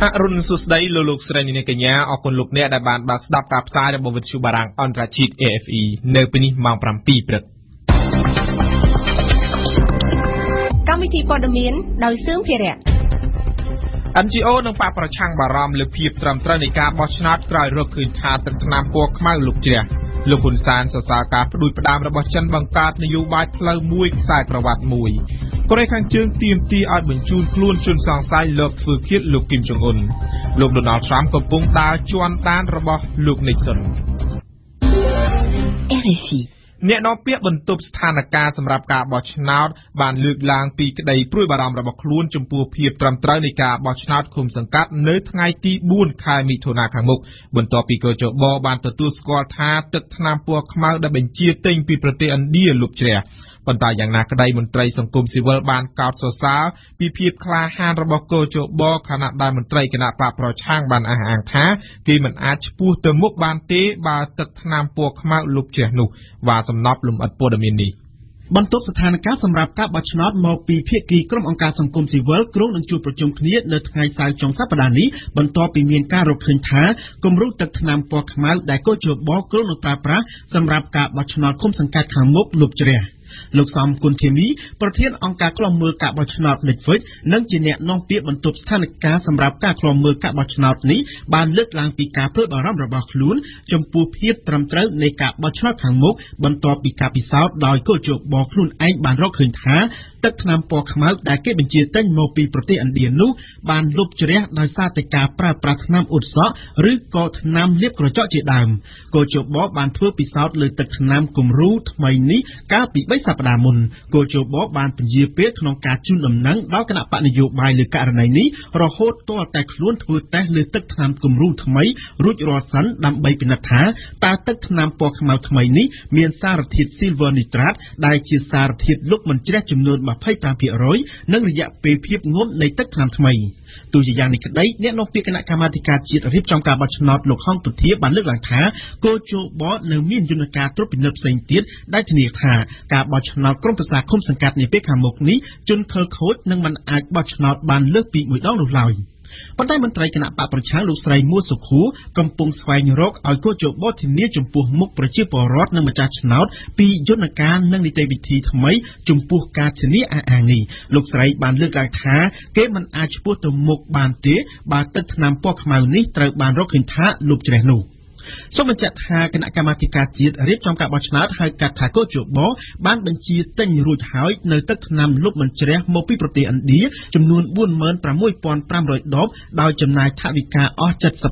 រុនសុស្ដីលោកស្រីនាងកញ្ញាអរគុណលោកអ្នកដែលបានបើកស្ដាប់ការផ្សាយរបស់វិទ្យុបារាំងអន្តរជាតិ RFI នៅពេលនេះម៉ោង 7 ព្រឹកកម្មវិធីព័ត៌មានដោយសឿងភិរៈ NGO នឹងបកប្រឆាំងបារម្ភលើភាពត្រឹមត្រូវនៃការបោះឆ្នោតក្រោយរកឃើញថាទឹកថ្នាំពណ៌ខ្មៅលុបជ្រះលោកហ៊ុនសែនសរសើរការផ្ដួចផ្ដើមរបស់ចិនបង្កើតនយោបាយផ្លូវមួយខ្សែក្រវ៉ាត់មួយកូរ៉េខាងជើងទាមទារឲ្យបញ្ជូនខ្លួនជនសង្ស័យលោកធ្វើឃាតលោកគីមចុងអ៊ុនលោកដូណាល់ត្រាំកំពុងដើរជាន់ដានរបស់លោកនីកសុន RFI អ្នកនាំពាក្យបន្ទប់ស្ថានភាពសម្រាប់ការបោះឆ្នោតបានលើកឡើងពីក្តីព្រួយបារម្ភរបស់ខ្លួនចំពោះភាពត្រឹមត្រូវនៃការបោះឆ្នោតឃុំសង្កាត់នៅថ្ងៃទី 4 ខែមិថុនាខាងមុខបន្ទាប់ពីកោជបបានទទួលស្គាល់ថាទឹកថ្នាំពណ៌ខ្មៅដែលបញ្ជាទិញពីប្រទេសឥណ្ឌាលុបជ្រះប៉ុន្តែយ៉ាងណាក្តីមន្ត្រីសង្គមស៊ីវិលបានកោតសរសើរពីភាពក្លាហានរបស់កោជបខណៈដែលមន្ត្រីគណៈបកប្រឆាំងបានអះអាងថាគេមិនអាចឈ្មោះទៅមុខបានទេបើទឹកថ្នាំពណ៌ខ្មៅលុបជ្រះនោះvàសំណប់លំអិតព័ត៌មាននេះបន្ទប់ស្ថានភាពសម្រាប់ការបោះឆ្នោតមកពីភាគីក្រុមអង្គការសង្គមស៊ីវិលក្រុងនឹងជួបប្រជុំគ្នានៅថ្ងៃសៅរ៍ចុងសប្តាហ៍នេះបន្ទាប់ពីមានការរកឃើញថាគំរូទឹកថ្នាំពណ៌ខ្មៅដែលកោជបក្រុងនឹងប្រើប្រាស់សម្រាប់ការបោះឆ្នោតឃុំសង្កាត់ខាងមុខលុបជ្រះលោកសំគុណធីមីប្រធានអង្គការឃ្លាំមើលការបោះឆ្នោតដេចវិចនិងជាអ្នកនាំពាក្យបន្ទប់ស្ថានភាពសម្រាប់ការឃ្លាំមើលការបោះឆ្នោតនេះបានលើកឡើងពីការព្រួយបារម្ភរបស់ខ្លួនចំពោះភាពត្រឹមត្រូវនៃការបោះឆ្នោតខាងមុខបន្ទាប់ពីការពិសោធន៍ដោយកោជបខ្លួនឯងបានរកឃើញថាទឹកថ្នាំពណ៌ខ្មៅដែលគេបញ្ជាទិញមកពីប្រទេសឥណ្ឌានោះបានលុបជ្រះដោយសារតែការប្រើប្រាស់ថ្នាំអ៊ុតសក់ឬក៏ថ្នាំលាបក្រចកជាដើមកោជបបានធ្វើពិសោធន៍លើទឹកថ្នាំគំរូថ្មីនេះកាលពី3សប្តាហ៍មុនកោជបបានពន្យាពេលក្នុងការជូនដំណឹងដល់គណៈបកនយោបាយលើករណីនេះរហូតទាល់តែខ្លួនធ្វើតេស្តលើទឹកថ្នាំគំរូថ្មីរួចរាល់សិនដើម្បីពិនិត្យថាតើទឹកថ្នាំពណ៌ខ្មៅថ្មីនេះមានសារធាតុ Silver Nitrate ដែលជាសារធាតុលុបមិនជ្រះចំនួន 25% និងរយៈពេលភាពងំនៃទឹកថ្នាំថ្មីទោះជាយ៉ាងនេះក្តីអ្នកនាំពាក្យគណៈកម្មាធិការជាតិរៀបចំការបោះឆ្នោតលោកហងពុធាបានលើកឡើងថាកោជបនៅមានយន្តការត្រួតពិនិត្យផ្សេងទៀតដែលធានាថាការបោះឆ្នោតក្រុមប្រឹក្សាឃុំសង្កាត់នាពេលខាងមុខនេះជនខិលខូចនឹងមិនអាចបោះឆ្នោតបានលើសពី1ដងនោះឡើយប៉ុន្តែមន្ត្រីគណៈបកប្រឆាំងលោកស្រីមួសុខួរកំពុងស្វែងរកឲ្យកោជបធានាចំពោះមុខប្រជាពលរដ្ឋនិងម្ចាស់ឆ្នោតពីយន្តការនិងនីតិវិធីថ្មីចំពោះការធានាអះអាងនេះលោកស្រីបានលើកឡើងថាគេមិនអាចឈ្មោះទៅមុខបានទេបើទឹកថ្នាំពណ៌ខ្មៅនេះត្រូវបានរកឃើញថាលុបជ្រះនោះសូមបញ្ជាក់ថាគណៈកម្មាធិការជាតិរៀបចំការបោះឆ្នោតហៅកាត់ថាកោជបបានបញ្ជាទិញរួចហើយនៅទឹកថ្នាំលុបមិនជ្រះមកពីប្រទេសឥណ្ឌាចំនួន 46,500 ដបដោយចំណាយថវិកាអស់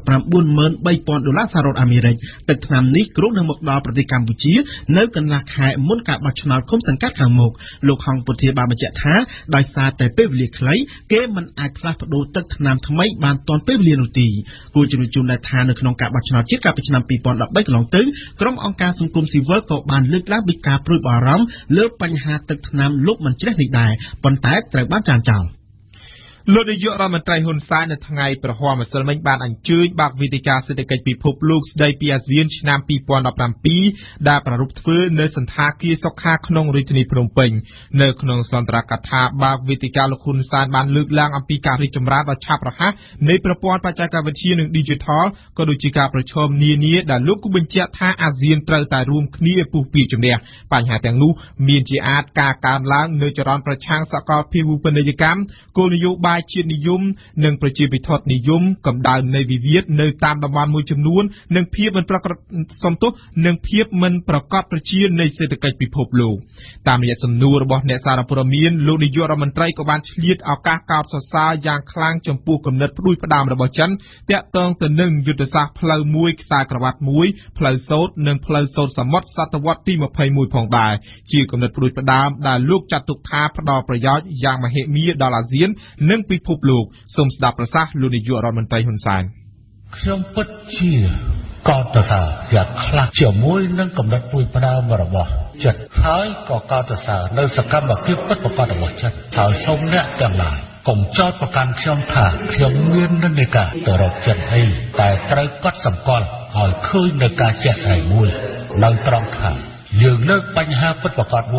$74,300 សហរដ្ឋអាមេរិកទឹកថ្នាំនេះគ្រោងនឹងមកដល់ប្រទេសកម្ពុជានៅកន្លះខែមុនការបោះឆ្នោតឃុំសង្កាត់ខាងមុខលោកហងពុធាបានបញ្ជាក់ថាដោយសារតែពេលវេលាខ្លីគេមិនអាចផ្លាស់ប្ដូរទឹកថ្នាំថ្មីបានទាន់ពេលវេលានោះទេគួរជំរាបជូនដែរថានៅក្នុងការបោះឆ្នោតជាតិឆ្នាំ 2013 កន្លងទៅក្រុមអង្គការសង្គមស៊ីវិលក៏បានលើកឡើងពីការព្រួយបារម្ភលើបញ្ហាទឹកថ្នាំលុបមិនជ្រះនេះដែរប៉ុន្តែត្រូវបានចាញ់ចោលលោកនាយករដ្ឋមន្ត្រីហ៊ុនសែននៅថ្ងៃប្រហ័សម្សិលមិញបានអញ្ជើញបើកវេទិកាសេដ្ឋកិច្ចពិភពលោកស្ដីពីអាស៊ានឆ្នាំ 2017 ដែលប្រារព្ធធ្វើនៅសន្តាគារសុខាក្នុងរាជធានីភ្នំពេញនៅក្នុងសន្ទរកថាបើកវេទិកាលោកហ៊ុនសែនបានលើកឡើងអំពីការរីកចម្រើនដ៏ឆាប់រហ័សនៃប្រព័ន្ធបច្ចេកវិទ្យានិង Digital ក៏ដូចជាការប្រឈមនានាដែលលោកគូបញ្ជាក់ថាអាស៊ានត្រូវតែរួមគ្នាពុះពីជំនះបញ្ហាទាំងនោះមានជាអាចការកើនឡើងនៅចរន្តប្រឆាំងសកលភាវូបនីយកម្មគោលនយោបាយជាតិនិយមនិងប្រជាពិធដ្ឋនិយមកម្ដៅនៃវិវាទនៅតាមតំបន់មួយចំនួននិងភាពមិនប្រកបប្រជានៃសេដ្ឋកិច្ចពិភពលោកតាមរយៈសំណួររបស់អ្នកសារព័ត៌មានលោកនាយករដ្ឋមន្ត្រីក៏បានឆ្លៀតឱកាសកោតសរសើរយ៉ាងខ្លាំងចំពោះគំនិតផ្ដួចផ្ដើមរបស់ចិនទាក់ទងទៅនឹងយុទ្ធសាស្ត្រផ្លូវមួយខ្សែក្រវ៉ាត់មួយផ្លូវសូត្រនិងផ្លូវសូត្រសមុទ្រសតវត្សទី 21 ផងដែរជាគំនិតផ្ដួចផ្ដើមដែលលោកចាត់ទុកថាផ្ដល់ប្រយោជន៍យ៉ាងមហិមាដល់អាស៊ាននិងពិភពលោកសូមស្ដាប់ប្រសាសន៍លោកនាយករដ្ឋមន្ត្រីហ៊ុនសែនខ្ញុំពិតជាកោតសរសើរយ៉ាងខ្លាំងជាមួយនឹងគំនិតព្រួយផ្ដើមរបស់ចិត្តហើយក៏កោតសរសើរនៅសកម្មភាពពិតប្រាកដរបស់ចិត្តហើយសូមអ្នកទាំងឡាយកុំចោទប្រកាន់ខ្ញុំថាខ្ញុំមាននិន្នាការទៅរកចិត្តអីតែត្រូវកត់សម្គាល់ឲ្យឃើញនៅការជាក់ស្ដែងមួយនៅត្រង់ថាយើងលើកបញ្ហាពិតប្រាកដមួយ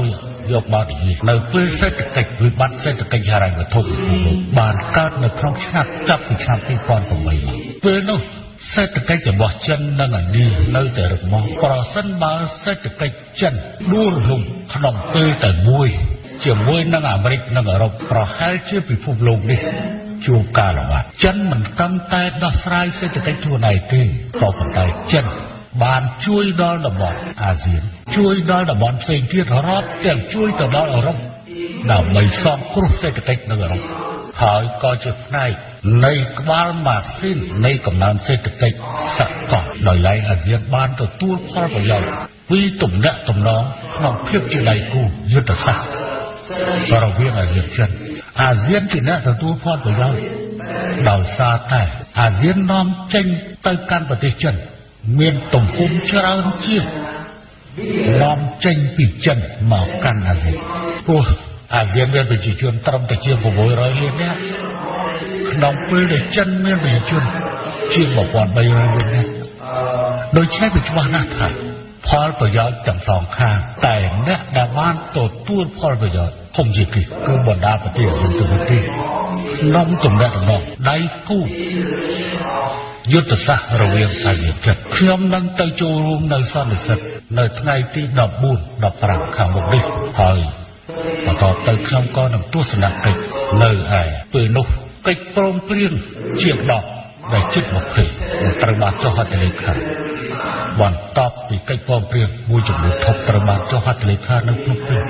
យកមកនិយាយនៅពេលសេដ្ឋកិច្ចវិបត្តិសេដ្ឋកិច្ចហិរញ្ញវត្ថុបានកើតនៅក្នុងឆ្នាំចាប់ពីឆ្នាំ2008មកពេលនោះសេដ្ឋកិច្ចរបស់ចិននិងឥណ្ឌានៅតែរឹងមាំប្រសិនបើសេដ្ឋកិច្ចចិនដួលរំក្នុងពេលតែមួយជាមួយនឹងអាមេរិកនិងអឺរ៉ុបប្រហែលជាពិភពលោកនេះជួបការលំបាកចិនមិនត្រឹមតែដោះស្រាយសេដ្ឋកិច្ចខ្លួនឯងទេក៏ប៉ុន្តែចិនបានជួយដល់តំបន់អាស៊ានជួយដល់តំបន់ផ្សេងទៀតរាប់ទាំងជួយទៅដល់អឺរ៉ុបដើម្បីសងគ្រោះសេដ្ឋកិច្ចនៅអឺរ៉ុបហើយក៏ជាផ្នែកនៃក្បាលម៉ាស៊ីននៃកំណើនសេដ្ឋកិច្ចសកលដោយឡែកអាស៊ានបានទទួលផលប្រយោជន៍ពីទំនាក់ទំនងក្នុងភាពជាដៃគូយុទ្ធសាស្ត្ររវាងអាស៊ានចិនអាស៊ានជាអ្នកទទួលផលប្រយោជន៍ដោយសារតែអាស៊ាននាំចេញទៅកាន់ប្រទេសចិនមានទំហំច្រើនជាងនាំចេញពីចិនមកកាន់អាស៊ានព្រោះអាស៊ានមានប្រជាជនត្រឹមតែជាង600លាននាក់ក្នុងពេលដែលចិនមានប្រជាជនជាង1300លាននាក់ដូច្នេះវាច្បាស់ណាស់ថាផលប្រយោជន៍ទាំងសងខាងតែអ្នកដែលបានទទួលផលប្រយោជន៍ធំជាងគេគឺបណ្ដាប្រទេសអាស៊ានទូទៅក្នុងទំនាក់ទំនងដៃគូយុទ្ធសាស្ត្ររវាងអាស៊ានចិនខ្ញុំនឹងទៅចូលរួមនៅសន្និសីទនៅថ្ងៃទី14 15ខាងមុខនេះហើយបន្តទៅខ្ញុំក៏នឹងទស្សនកិច្ចនៅឯពេលនោះកិច្ចព្រមព្រៀងជាង10ដែលជិត20ត្រូវបានចុះហត្ថលេខាបន្ទាប់ពីកិច្ចព្រមព្រៀងមួយចំនួនធំត្រូវបានចុះហត្ថលេខានៅភ្នំពេញ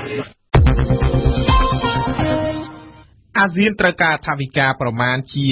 អាស៊ានត្រូវការថវិកាប្រមាណជា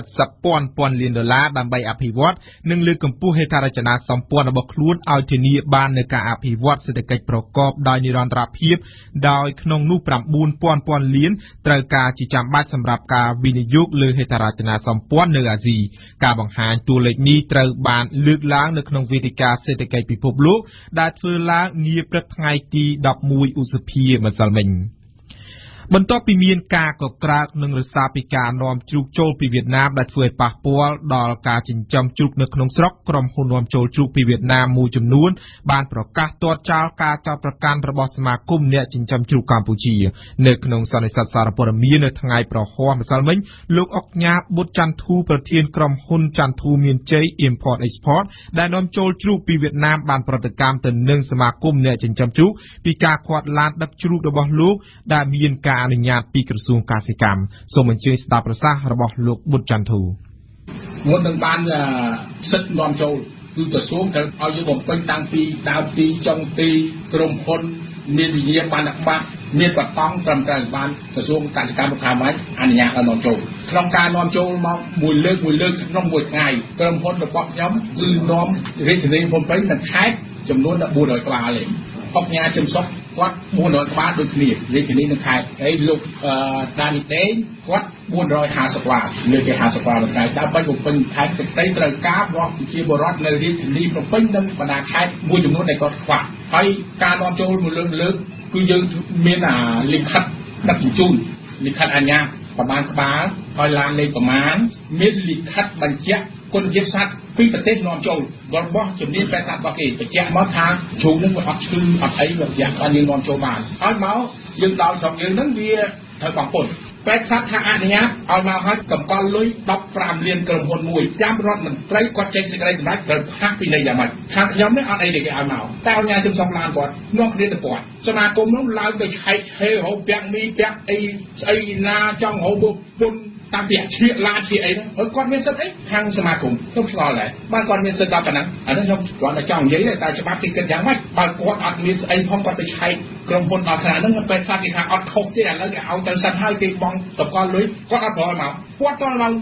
70,000 លានដុល្លារដើម្បីអភិវឌ្ឍនិងលើកកម្ពស់ហេដ្ឋារចនាសម្ព័ន្ធរបស់ខ្លួនឲ្យធានាបាននូវការអភិវឌ្ឍសេដ្ឋកិច្ចប្រកបដោយនិរន្តរភាពដោយក្នុងនោះ 9,000 លានត្រូវការជាចាំបាច់សម្រាប់ការវិនិយោគលើហេដ្ឋារចនាសម្ព័ន្ធនៅអាស៊ីការបង្ហាញតួលេខនេះត្រូវបានលើកឡើងនៅក្នុងវេទិកាសេដ្ឋកិច្ចពិភពលោកដែលធ្វើឡើងនាព្រឹកថ្ងៃទី11ឧសភាម្សិលមិញបន្ទាប់ពីមានការកក្រើកនិងរសារពីការនាំជ្រូកចូលពីវៀតណាមដែលធ្វើឲ្យប៉ះពាល់ដល់ការចិញ្ចឹមជ្រូកនៅក្នុងស្រុកក្រុមហ៊ុននាំចូលជ្រូកពីវៀតណាមមួយចំនួនបានប្រកាសទាត់ចោលការចោទប្រកាន់របស់សមាគមអ្នកចិញ្ចឹមជ្រូកកម្ពុជានៅក្នុងសន្និសីទសារព័ត៌មាននៅថ្ងៃប្រហ័សម្សិលមិញលោកអុកញ៉ាបុត្រច័ន្ទធូប្រធានក្រុមហ៊ុនច័ន្ទធូមានជ័យ Import Export ដែលនាំចូលជ្រូកពីវៀតណាមបានប្រតិកម្មទៅនឹងសមាគមអ្នកចិញ្ចឹមជ្រូកពីការខាត់ឡានដឹកជ្រូករបស់លោកដែលមានការអនុញ្ញាតពីក្រសួងកសិកម្មសូមអញ្ជើញស្ដាប់ប្រសាសន៍របស់លោកបុត្រច័ន្ទធូមុននឹងបានសិទ្ធិនាំចូលគឺក្រសួងត្រូវឲ្យយើងបំពេញតាំងពីដើមទីចុងទីក្រុមហ៊ុនមានវិញ្ញាបនបត្រមានបតង់ត្រឹមត្រូវបានក្រសួងកសិកម្មខាងម៉េចអនុញ្ញាតឲ្យនាំចូលក្នុងការនាំចូលមកមួយលើកក្នុងមួយថ្ងៃក្រុមហ៊ុនរបស់ខ្ញុំគឺនាំរាជធានីភ្នំពេញនិងខេត្តចំនួន1400ក្បាលទេអុកញ៉ាជំសុខគាត់400ក្បាលដូចគ្នារាជធានីនិងខេត្តហើយលោកដានីតេងគាត់450ក្បាលលើកគេ50ក្បាលមួយថ្ងៃដើម្បីបំពេញខេត្តសេចក្តីត្រូវការរបស់ប្រជាពលរដ្ឋនៅរាជធានីភ្នំពេញនិងបណ្ដាខេត្តមួយចំនួនដែលគាត់ខ្វះហើយការនាំចូលមួយលើកគឺយើងមានលិខិតដឹកជញ្ជូនលិខិតអាជ្ញាប្រមាណក្បាលហើយឡានលេខប្រមាណមានលិខិតបញ្ជាក់គុណភាពសត្វពីប្រទេសនាំចូលរបស់ជំនាញពេទ្យសត្វរបស់គេបញ្ជាក់មកថាជ្រូកនឹងវាអត់ឈឺអត់អីវាយ៉ាងបានយើងនាំចូលបានហើយមកយើងដល់ស្រុកយើងនឹងវាត្រូវបងពុនពេទ្យសត្វថាអនុញ្ញាតឲ្យមកឲ្យកម្កល់លុយ15លានក្រុមហ៊ុនមួយចាំរដ្ឋមន្ត្រីគាត់ចេញសេចក្តីសម្រេចត្រូវផាកពីនៃយ៉ាងម៉េចខាងខ្ញុំនេះអត់អីទេគេឲ្យមកតែអញ្ញាជំសំឡានគាត់នាំគ្នាទៅគាត់សមាគមនោះឡើងទៅឆែកហេរោពាក់មីពាក់អីស្អីណាចង់រោពុនតាមពីឈៀកឡាឈៀកអីហ្នឹងគាត់មានសិទ្ធិអីខាងសមាគមខ្ញុំឆ្ងល់ដែរបានគាត់មានសិទ្ធិដល់ប៉ុណ្ណឹងអានេះខ្ញុំគាត់តែចង់និយាយតែច្បាប់គេគិតយ៉ាងម៉េចបើគាត់អត់មានស្អីផងគាត់ទៅឆែកក្រុមហ៊ុនដល់ខណៈហ្នឹងពេលសាប់គេថាអត់ខុសទេឥឡូវគេឲ្យទៅសិនហើយគេបងតកលលុយគាត់អត់ប្រយមកគាត់តមក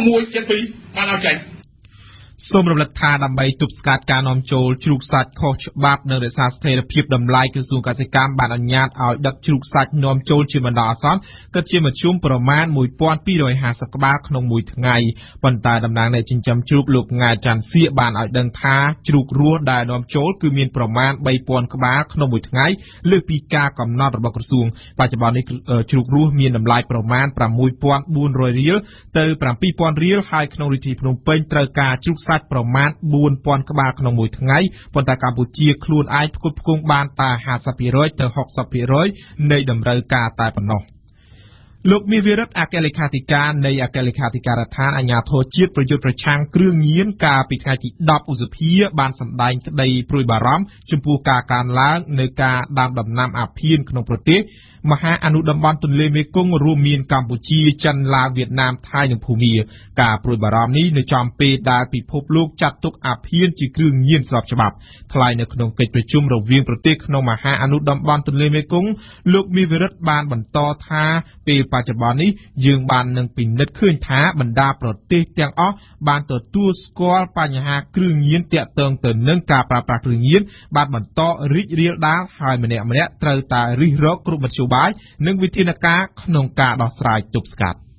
172បានឲ្យចេញសូមរំលឹកថាដើម្បីទប់ស្កាត់ការនាំចូលជ្រូកសាច់ខុសច្បាប់និងរក្សាស្ថិរភាពតម្លៃក្រសួងកសិកម្មបានអនុញ្ញាតឲ្យដឹកជ្រូកសាច់នាំចូលជាបណ្ដោះអាសន្នគិតជាមធ្យមប្រមាណ1250ក្បាលក្នុងមួយថ្ងៃប៉ុន្តែតំណាងអ្នកចិញ្ចឹមជ្រូកលោកង៉ែច័ន្ទសៀកបានឲ្យដឹងថាជ្រូករស់ដែលនាំចូលគឺមានប្រមាណ3000ក្បាលក្នុងមួយថ្ងៃលើសពីការកំណត់របស់ក្រសួងបច្ចុប្បន្ននេះជ្រូករស់មានតម្លៃប្រមាណ6400រៀលទៅ7000រៀលហើយក្នុងរាជធានីភ្នំពេញត្រូវការជ្រូកសាច់ប្រមាណ 4,000 ក្បាលក្នុងមួយថ្ងៃប៉ុន្តែកម្ពុជាខ្លួនឯងផ្គត់ផ្គង់បានតែ 50% ទៅ 60% នៃតម្រូវការតែប៉ុណ្ណោះលោកមានវិរិទ្ធអគ្គលេខាធិការនៃអគ្គលេខាធិការដ្ឋានអាជ្ញាធរជាតិប្រយុទ្ធប្រឆាំងគ្រឿងញៀនកាលពីថ្ងៃទី 10 ឧសភាបានសម្ដែងក្តីព្រួយបារម្ភចំពោះការកើនឡើងនៃការដាំដំណាំអាភៀនក្នុងប្រទេសមហាអនុតំបន់ទន្លេមេគង្គរួមមានកម្ពុជាចិនឡាវវៀតណាមថៃនិងភូមាការព្រួយបារម្ភនេះនៅចំពេលដែលពិភពលោកចាត់ទុកអាភៀនជាគ្រឿងញៀនស្របច្បាប់ថ្លែងនៅក្នុងកិច្ចប្រជុំរវាងប្រទេសក្នុងមហាអនុតំបន់ទន្លេមេគង្គលោកមានវិរិទ្ធបានបន្តថាពេលបច្ចុប្បន្ននេះយើងបាននឹងពិនិត្យឃើញថាបណ្ដាប្រទេសទាំងអស់បានទទួលស្គាល់បញ្ហាគ្រឿងញៀនទាក់ទងទៅនឹងការប្រើប្រាស់គ្រឿងញៀនបានបន្តរីករាលដាលហើយម្នាក់ៗត្រូវតែរិះរកគ្រប់មធ្យោបាយនិងវិធានការក្នុងការដោះស្រាយទប់ស្កាត់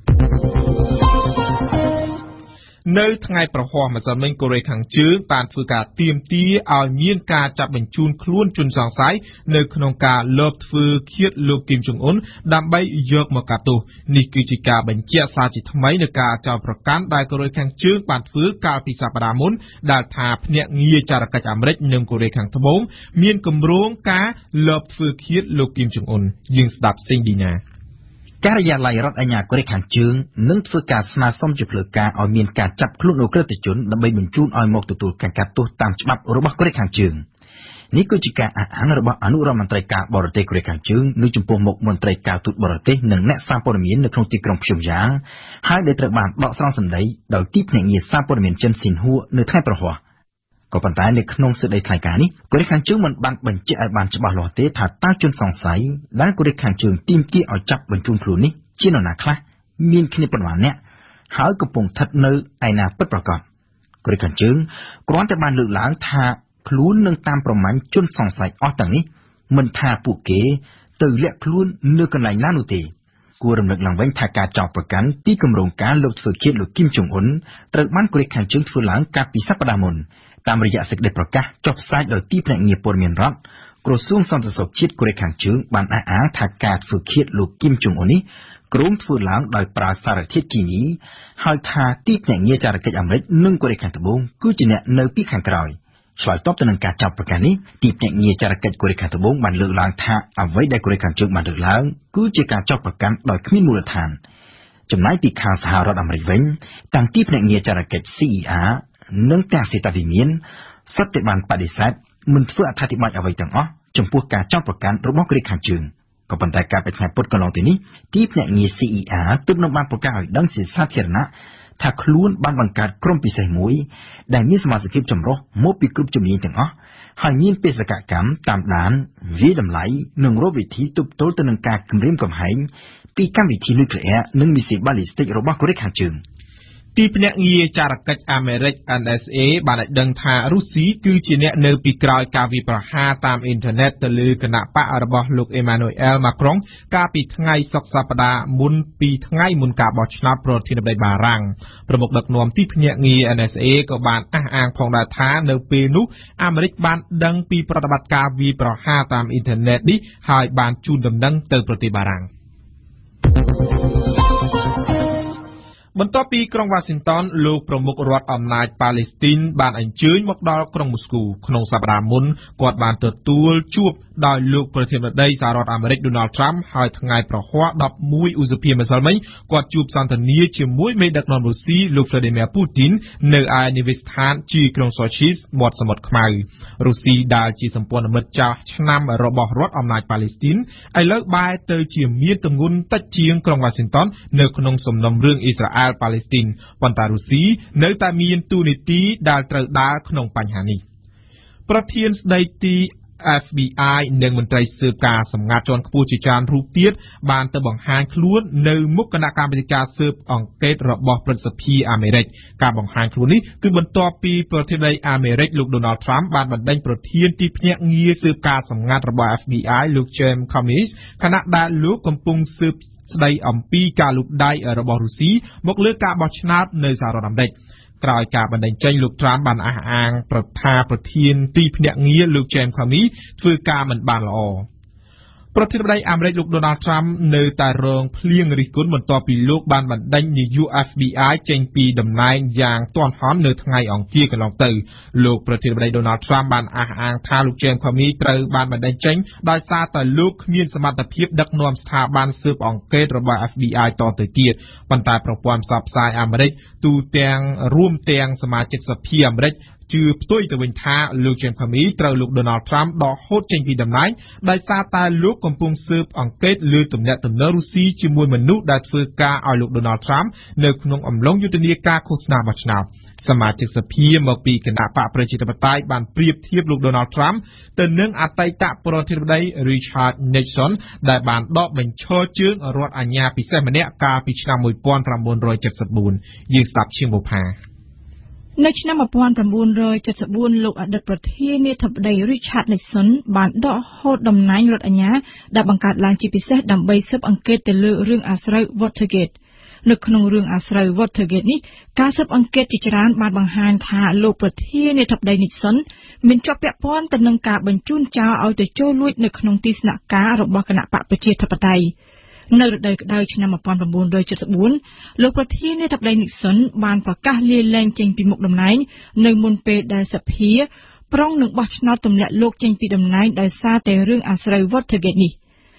នៅថ្ងៃប្រហ័សម្សិលមិញកូរ៉េខាងជើងបានធ្វើការទាមទារឲ្យមានការចាប់បញ្ជូនខ្លួនជនសង្ស័យនៅក្នុងការលបធ្វើឃាតលោកគីមចុងអ៊ុនដើម្បីយកមកកាត់ទោសនេះគឺជាការបញ្ជាក់សារជាថ្មីនៃការចោទប្រកាន់ដែលកូរ៉េខាងជើងបានធ្វើកាលពីសប្តាហ៍មុនដែលថាភ្នាក់ងារចរកិច្ចអាមេរិកនិងកូរ៉េខាងត្បូងមានគម្រោងការលបធ្វើឃាតលោកគីមចុងអ៊ុនយើងស្ដាប់សេងឌីណាការិយាល័យរដ្ឋអាជ្ញាកូរ៉េខាងជើងនឹងធ្វើការស្នើសុំជាផ្លូវការឲ្យមានការចាប់ខ្លួនអ ுக ្រិតជនដើម្បីបញ្ជូនឲ្យមកទទួលការកាត់ទោសតាមច្បាប់របស់កូរ៉េខាងជើងនេះគឺជាការអះអាងរបស់អនុរដ្ឋមន្ត្រីការបរទេសកូរ៉េខាងជើងនៅចំពោះមុខមន្ត្រីការទូតបរទេសនិងអ្នកសារព័ត៌មាននៅក្នុងទីក្រុងព្យុងយ៉ាងហើយដែលត្រូវបានដកស្រង់សម្ដីដោយទីភ្នាក់ងារសារព័ត៌មានចិនស៊ីនហួរនៅថ្ងៃប្រហ័សក៏ប៉ុន្តែនៅក្នុងសេចក្តីថ្លែងការណ៍នេះកូរ៉េខាងជើងមិនបានបញ្ជាក់ឲ្យបានច្បាស់លាស់ទេថាតើជនសង្ស័យដែលកូរ៉េខាងជើងទាមទារឲ្យចាប់បញ្ជូនខ្លួននេះជានរណាខ្លះមានគ្នាប៉ុន្មានអ្នកហើយកំពុងស្ថិតនៅឯណាពិតប្រាកដកូរ៉េខាងជើងគ្រាន់តែបានលើកឡើងថាខ្លួននឹងតាមប្រមាញ់ជនសង្ស័យអស់ទាំងនេះមិនថាពួកគេទៅលាក់ខ្លួននៅកន្លែងណានោះទេគួររំលឹកឡើងវិញថាការចោទប្រកាន់ពីគម្រោងការលបធ្វើឃាតលោកគីមចុងអ៊ុនត្រូវបានកូរ៉េខាងជើងធ្វើឡើងកាលពីសប្តាហ៍មុនតាមរយៈសេចក្តីប្រកាសចុះផ្សាយដោយទីភ្នាក់ងារព័ត៌មានរដ្ឋក្រសួងសន្តិសុខជាតិកូរ៉េខាងជើងបានអះអាងថាការធ្វើឃាតលោកគីមចុងអ៊ុននេះក្រុមធ្វើឡើងដោយប្រើសារធាតុគីមីហើយថាទីភ្នាក់ងារចរកិច្ចអាមេរិកនិងកូរ៉េខាងត្បូងគឺជាអ្នកនៅពីខាងក្រោយឆ្លើយតបទៅនឹងការចោទប្រកាន់នេះទីភ្នាក់ងារចរកិច្ចកូរ៉េខាងត្បូងបានលើកឡើងថាអ្វីដែលកូរ៉េខាងជើងបានលើកឡើងគឺជាការចោទប្រកាន់ដោយគ្មានមូលដ្ឋានចំណែកពីខាងសហរដ្ឋអាមេរិកវិញទាំងទីភ្នាក់ងារចរកិច្ច CER និងទាំងសេតាវិមានសុទ្ធតែបានបដិសេធមិនធ្វើអត្ថាធិប្បាយអ្វីទាំងអស់ចំពោះការចោទប្រកាន់របស់កូរ៉េខាងជើងក៏ប៉ុន្តែការពីថ្ងៃពុធកន្លងទៅនេះទីភ្នាក់ងារ CER ទើបនឹងបានប្រកាសឲ្យដឹងជាសាធារណៈថាខ្លួនបានបង្កើតក្រុមពិសេសមួយដែលមានសមាជិកចម្រុះមកពីគ្រប់ជំនាញទាំងអស់ហើយមានបេសកកម្មតាមដានវិតម្លៃនិងរកវិធីទប់ទល់ទៅនឹងការគំរាមកំហែងពីកម្មវិធីនុយក្លេអ៊ែរនិងមីស៊ីលបាល់លីស្ទិករបស់កូរ៉េខាងជើងទីភ្នាក់ងារចរកិច្ចអាមេរិក NSA បានឲ្យដឹងថារុស្ស៊ីគឺជាអ្នកនៅពីក្រោយការវាយប្រហារតាមអ៊ីនធឺណិតទៅលើគណៈបករបស់លោកអេម៉ានូអែលម៉ាក្រុងកាលពីថ្ងៃសុក្រសប្តាហ៍មុនពីថ្ងៃមុនការបោះឆ្នោតប្រធានាធិបតីបារាំងប្រមុខដឹកនាំទីភ្នាក់ងារ NSA ក៏បានអះអាងផងដែរថានៅពេលនោះអាមេរិកបានដឹងពីប្រតិបត្តិការវាយប្រហារតាមអ៊ីនធឺណិតនេះហើយបានជូនដំណឹងទៅប្រទេសបារាំងបន្ទាប់ពីក្រុងវ៉ាស៊ីនតោនលោកប្រមុខរដ្ឋអំណាចប៉ាឡេស្ទីនបានអញ្ជើញមកដល់ក្រុងមូស្គូក្នុងសប្តាហ៍មុនគាត់បានទទួលជួបដោយលោកប្រធានាធិបតីសហរដ្ឋអាមេរិកដូណាល់ត្រាំហើយថ្ងៃប្រហ័ស11ឧសភាម្សិលមិញគាត់ជួបសន្ទនាជាមួយមេដឹកនាំរុស្ស៊ីលោកវ្លាឌីមៀពូទីននៅឯនិវេសដ្ឋានជាក្រុងសូឈីសមាត់សមុទ្រខ្មៅរុស្ស៊ីដែលជាសម្ព័ន្ធមិត្តចាស់ឆ្នាំរបស់រដ្ឋអំណាចប៉ាឡេស្ទីនឥឡូវបែរទៅជាមានទម្ងន់តិចជាងក្រុងវ៉ាស៊ីនតោននៅក្នុងសំណុំរឿងអ៊ីស្រាអែលប៉ាឡេស្ទីនប៉ុន្តែរុស្ស៊ីនៅតែមានទូនីតិដែលត្រូវដើរក្នុងបញ្ហានេះប្រធានស្ដីទី FBI និងមន្ត្រីស៊ើបការសម្ងាត់ជាន់ខ្ពស់ជាច្រើនរូបទៀតបានទៅបង្ហាញខ្លួននៅមុខគណៈកម្មាធិការស៊ើបអង្កេតរបស់ព្រឹទ្ធសភាអាមេរិកការបង្ហាញខ្លួននេះគឺបន្ទាប់ពីប្រធានាធិបតីអាមេរិកលោកដូណាល់ត្រាំបានបណ្ដេញប្រធានទីភ្នាក់ងារស៊ើបការសម្ងាត់របស់ FBI លោក James Comey ខណៈដែលលោកកំពុងស៊ើបស្ដីអំពីការលូកដៃរបស់រុស្ស៊ីមកលើការបោះឆ្នោតនៅសហរដ្ឋអាមេរិកក្រោយការបណ្ដេញចេញលោកត្រាំបានអះអាងប្រធានទីភ្នាក់ងារលោក James Comey ធ្វើការមិនបានល្អប្រធានាធិបតីអាមេរិកលោក Donald Trump នៅតែរងភ្លៀងរិះគន់បន្ទាប់ពីលោកបានបណ្ដេញនាយក FBI ចេញពីតំណែងយ៉ាងទាន់ហន់នៅថ្ងៃអង្គារកន្លងទៅលោកប្រធានាធិបតី Donald Trump បានអះអាងថាលោក James Comey ត្រូវបានបណ្ដេញចេញដោយសារតែលោកគ្មានសមត្ថភាពដឹកនាំស្ថាប័នស៊ើបអង្កេតរបស់ FBI តទៅទៀតប៉ុន្តែប្រព័ន្ធផ្សព្វផ្សាយអាមេរិកទូទាំងរួមទាំងសមាជិកសភាអាមេរិកជឿផ្ទុយទៅវិញថាលោក James Comey ត្រូវលោក Donald Trump ដកហូតចេញពីតំណែងដោយសារតែលោកកំពុងស៊ើបអង្កេតលើទំនាក់ទំនងរុស្ស៊ីជាមួយមនុស្សដែលធ្វើការឲ្យលោក Donald Trump នៅក្នុងអំឡុងយុទ្ធនាការឃោសនាបោះឆ្នោតសមាជិកសភាមកពីគណៈបកប្រជាធិបតេយ្យបានប្រៀបធៀបលោក Donald Trump ទៅនឹងអតីតប្រធានាធិបតី Richard Nixon ដែលបានដកបញ្ឈរជើងរដ្ឋអាជ្ញាពិសេសម្នាក់កាលពីឆ្នាំ 1974 យើងស្ដាប់ជាងបុផានៅឆ្នាំ 1974 លោកអតីតប្រធានាធិបតី Richard Nixon បានដកហូតតំណែងរដ្ឋអាជ្ញាដែលបង្កើតឡើងជាពិសេសដើម្បីស៊ើបអង្កេតទៅលើរឿងអាស្រូវ Watergate នៅក្នុងរឿងអាស្រូវ Watergate នេះការស៊ើបអង្កេតជាច្រើនបានបង្ហាញថាលោកប្រធានាធិបតី Nixon មានជាប់ពាក់ព័ន្ធទៅនឹងការបញ្ជូនចោរឲ្យទៅចូលលួចនៅក្នុងទីស្នាក់ការរបស់គណៈបកប្រជាធិបតេយ្យនៅរដូវក្តៅឆ្នាំ 1974 លោកប្រធានាធិបតី Nixon បានប្រកាសលាលែងចេញពីមុខតំណែងនៅមុនពេលដែលសភាប្រុងនឹងបោះឆ្នោតទម្លាក់លោកចេញពីតំណែងដោយសារតែរឿងអាស្រូវ Watergate នេះ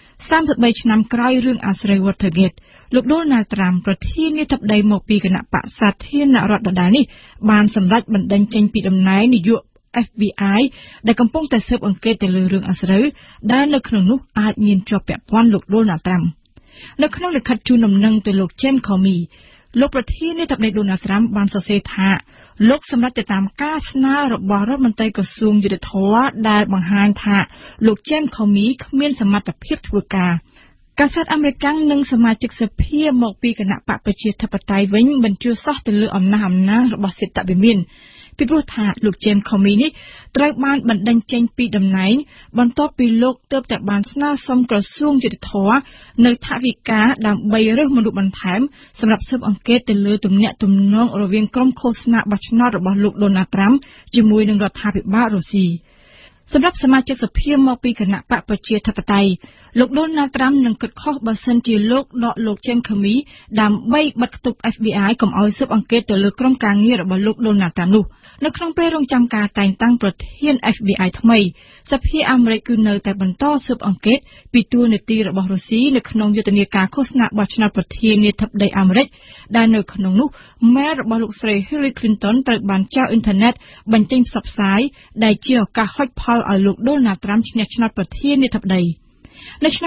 33 ឆ្នាំក្រោយរឿងអាស្រូវ Watergate លោក Donald Trump ប្រធានាធិបតីមកពីគណៈបកសាធារណរដ្ឋដដែលនេះបានសម្រេចបណ្តេញចេញពីតំណែងនាយក FBI ដែលកំពុងតែស៊ើបអង្កេតទៅលើរឿងអាស្រូវដែលនៅក្នុងនោះអាចមានជាប់ពាក់ព័ន្ធលោក Donald Trump នៅក្នុងលិខិតជូនដំណឹងទៅលោក James Comey លោកប្រធានាធិបតី Donald Trump បានសរសេរថាលោកសម្រេចទៅតាមការស្នើរបស់រដ្ឋមន្ត្រីក្រសួងយុតិធធម៌ដែលបង្ហាញថាលោក James Comey គ្មានសមត្ថភាពធ្វើការកាសែតអាមេរិកនិងសមាជិកសភាមកពីគណៈបកប្រជាធិបតេយ្យវិញបញ្ជាសោះទៅលើអំណះអំណាងរបស់សេតវិមានពីព្រោះថាលោក James Comey នេះត្រូវបានបណ្តេញចេញពីតំណែងបន្ទាប់ពីលោកទើបតែបានស្នើសុំក្រសួងយុតិធធម៌នៅថវិកាដើម្បីរើសមនុស្សបន្ថែមសម្រាប់ស៊ើបអង្កេតទៅលើទំនាក់ទំនងរវាងក្រុមឃោសនាបោះឆ្នោតរបស់លោក Donald Trump ជាមួយនឹងរដ្ឋាភិបាលរុស្ស៊ីសម្រាប់សមាជិកសភាមកពីគណៈបកប្រជាធិបតេយ្យលោក Donald Trump នឹងគិតខុសបើសិនជាលោកដកលោក James Comey ដើម្បីបិទគប់ FBI កុំឲ្យស៊ើបអង្កេតទៅលើក្រុមការងាររបស់លោក Donald Trump នោះនៅក្នុងពេលរងចាំការតែងតាំងប្រធាន FBI ថ្មីសភាអាមេរិកគឺនៅតែបន្តស៊ើបអង្កេតពីតួនាទីរបស់រុស្ស៊ីនៅក្នុងយុទ្ធនាការឃោសនាបោះឆ្នោតប្រធានាធិបតីអាមេរិកដែលនៅក្នុងនោះមេរបស់លោកស្រី Hillary Clinton ត្រូវបានចោលអ៊ីនធឺណិតបញ្ចេញផ្សព្វផ្សាយដែលជាឱកាសហុចផលឲ្យលោក Donald Trump ឈ្នះឆ្នោតប្រធានាធិបតីនៅឆ្នាំ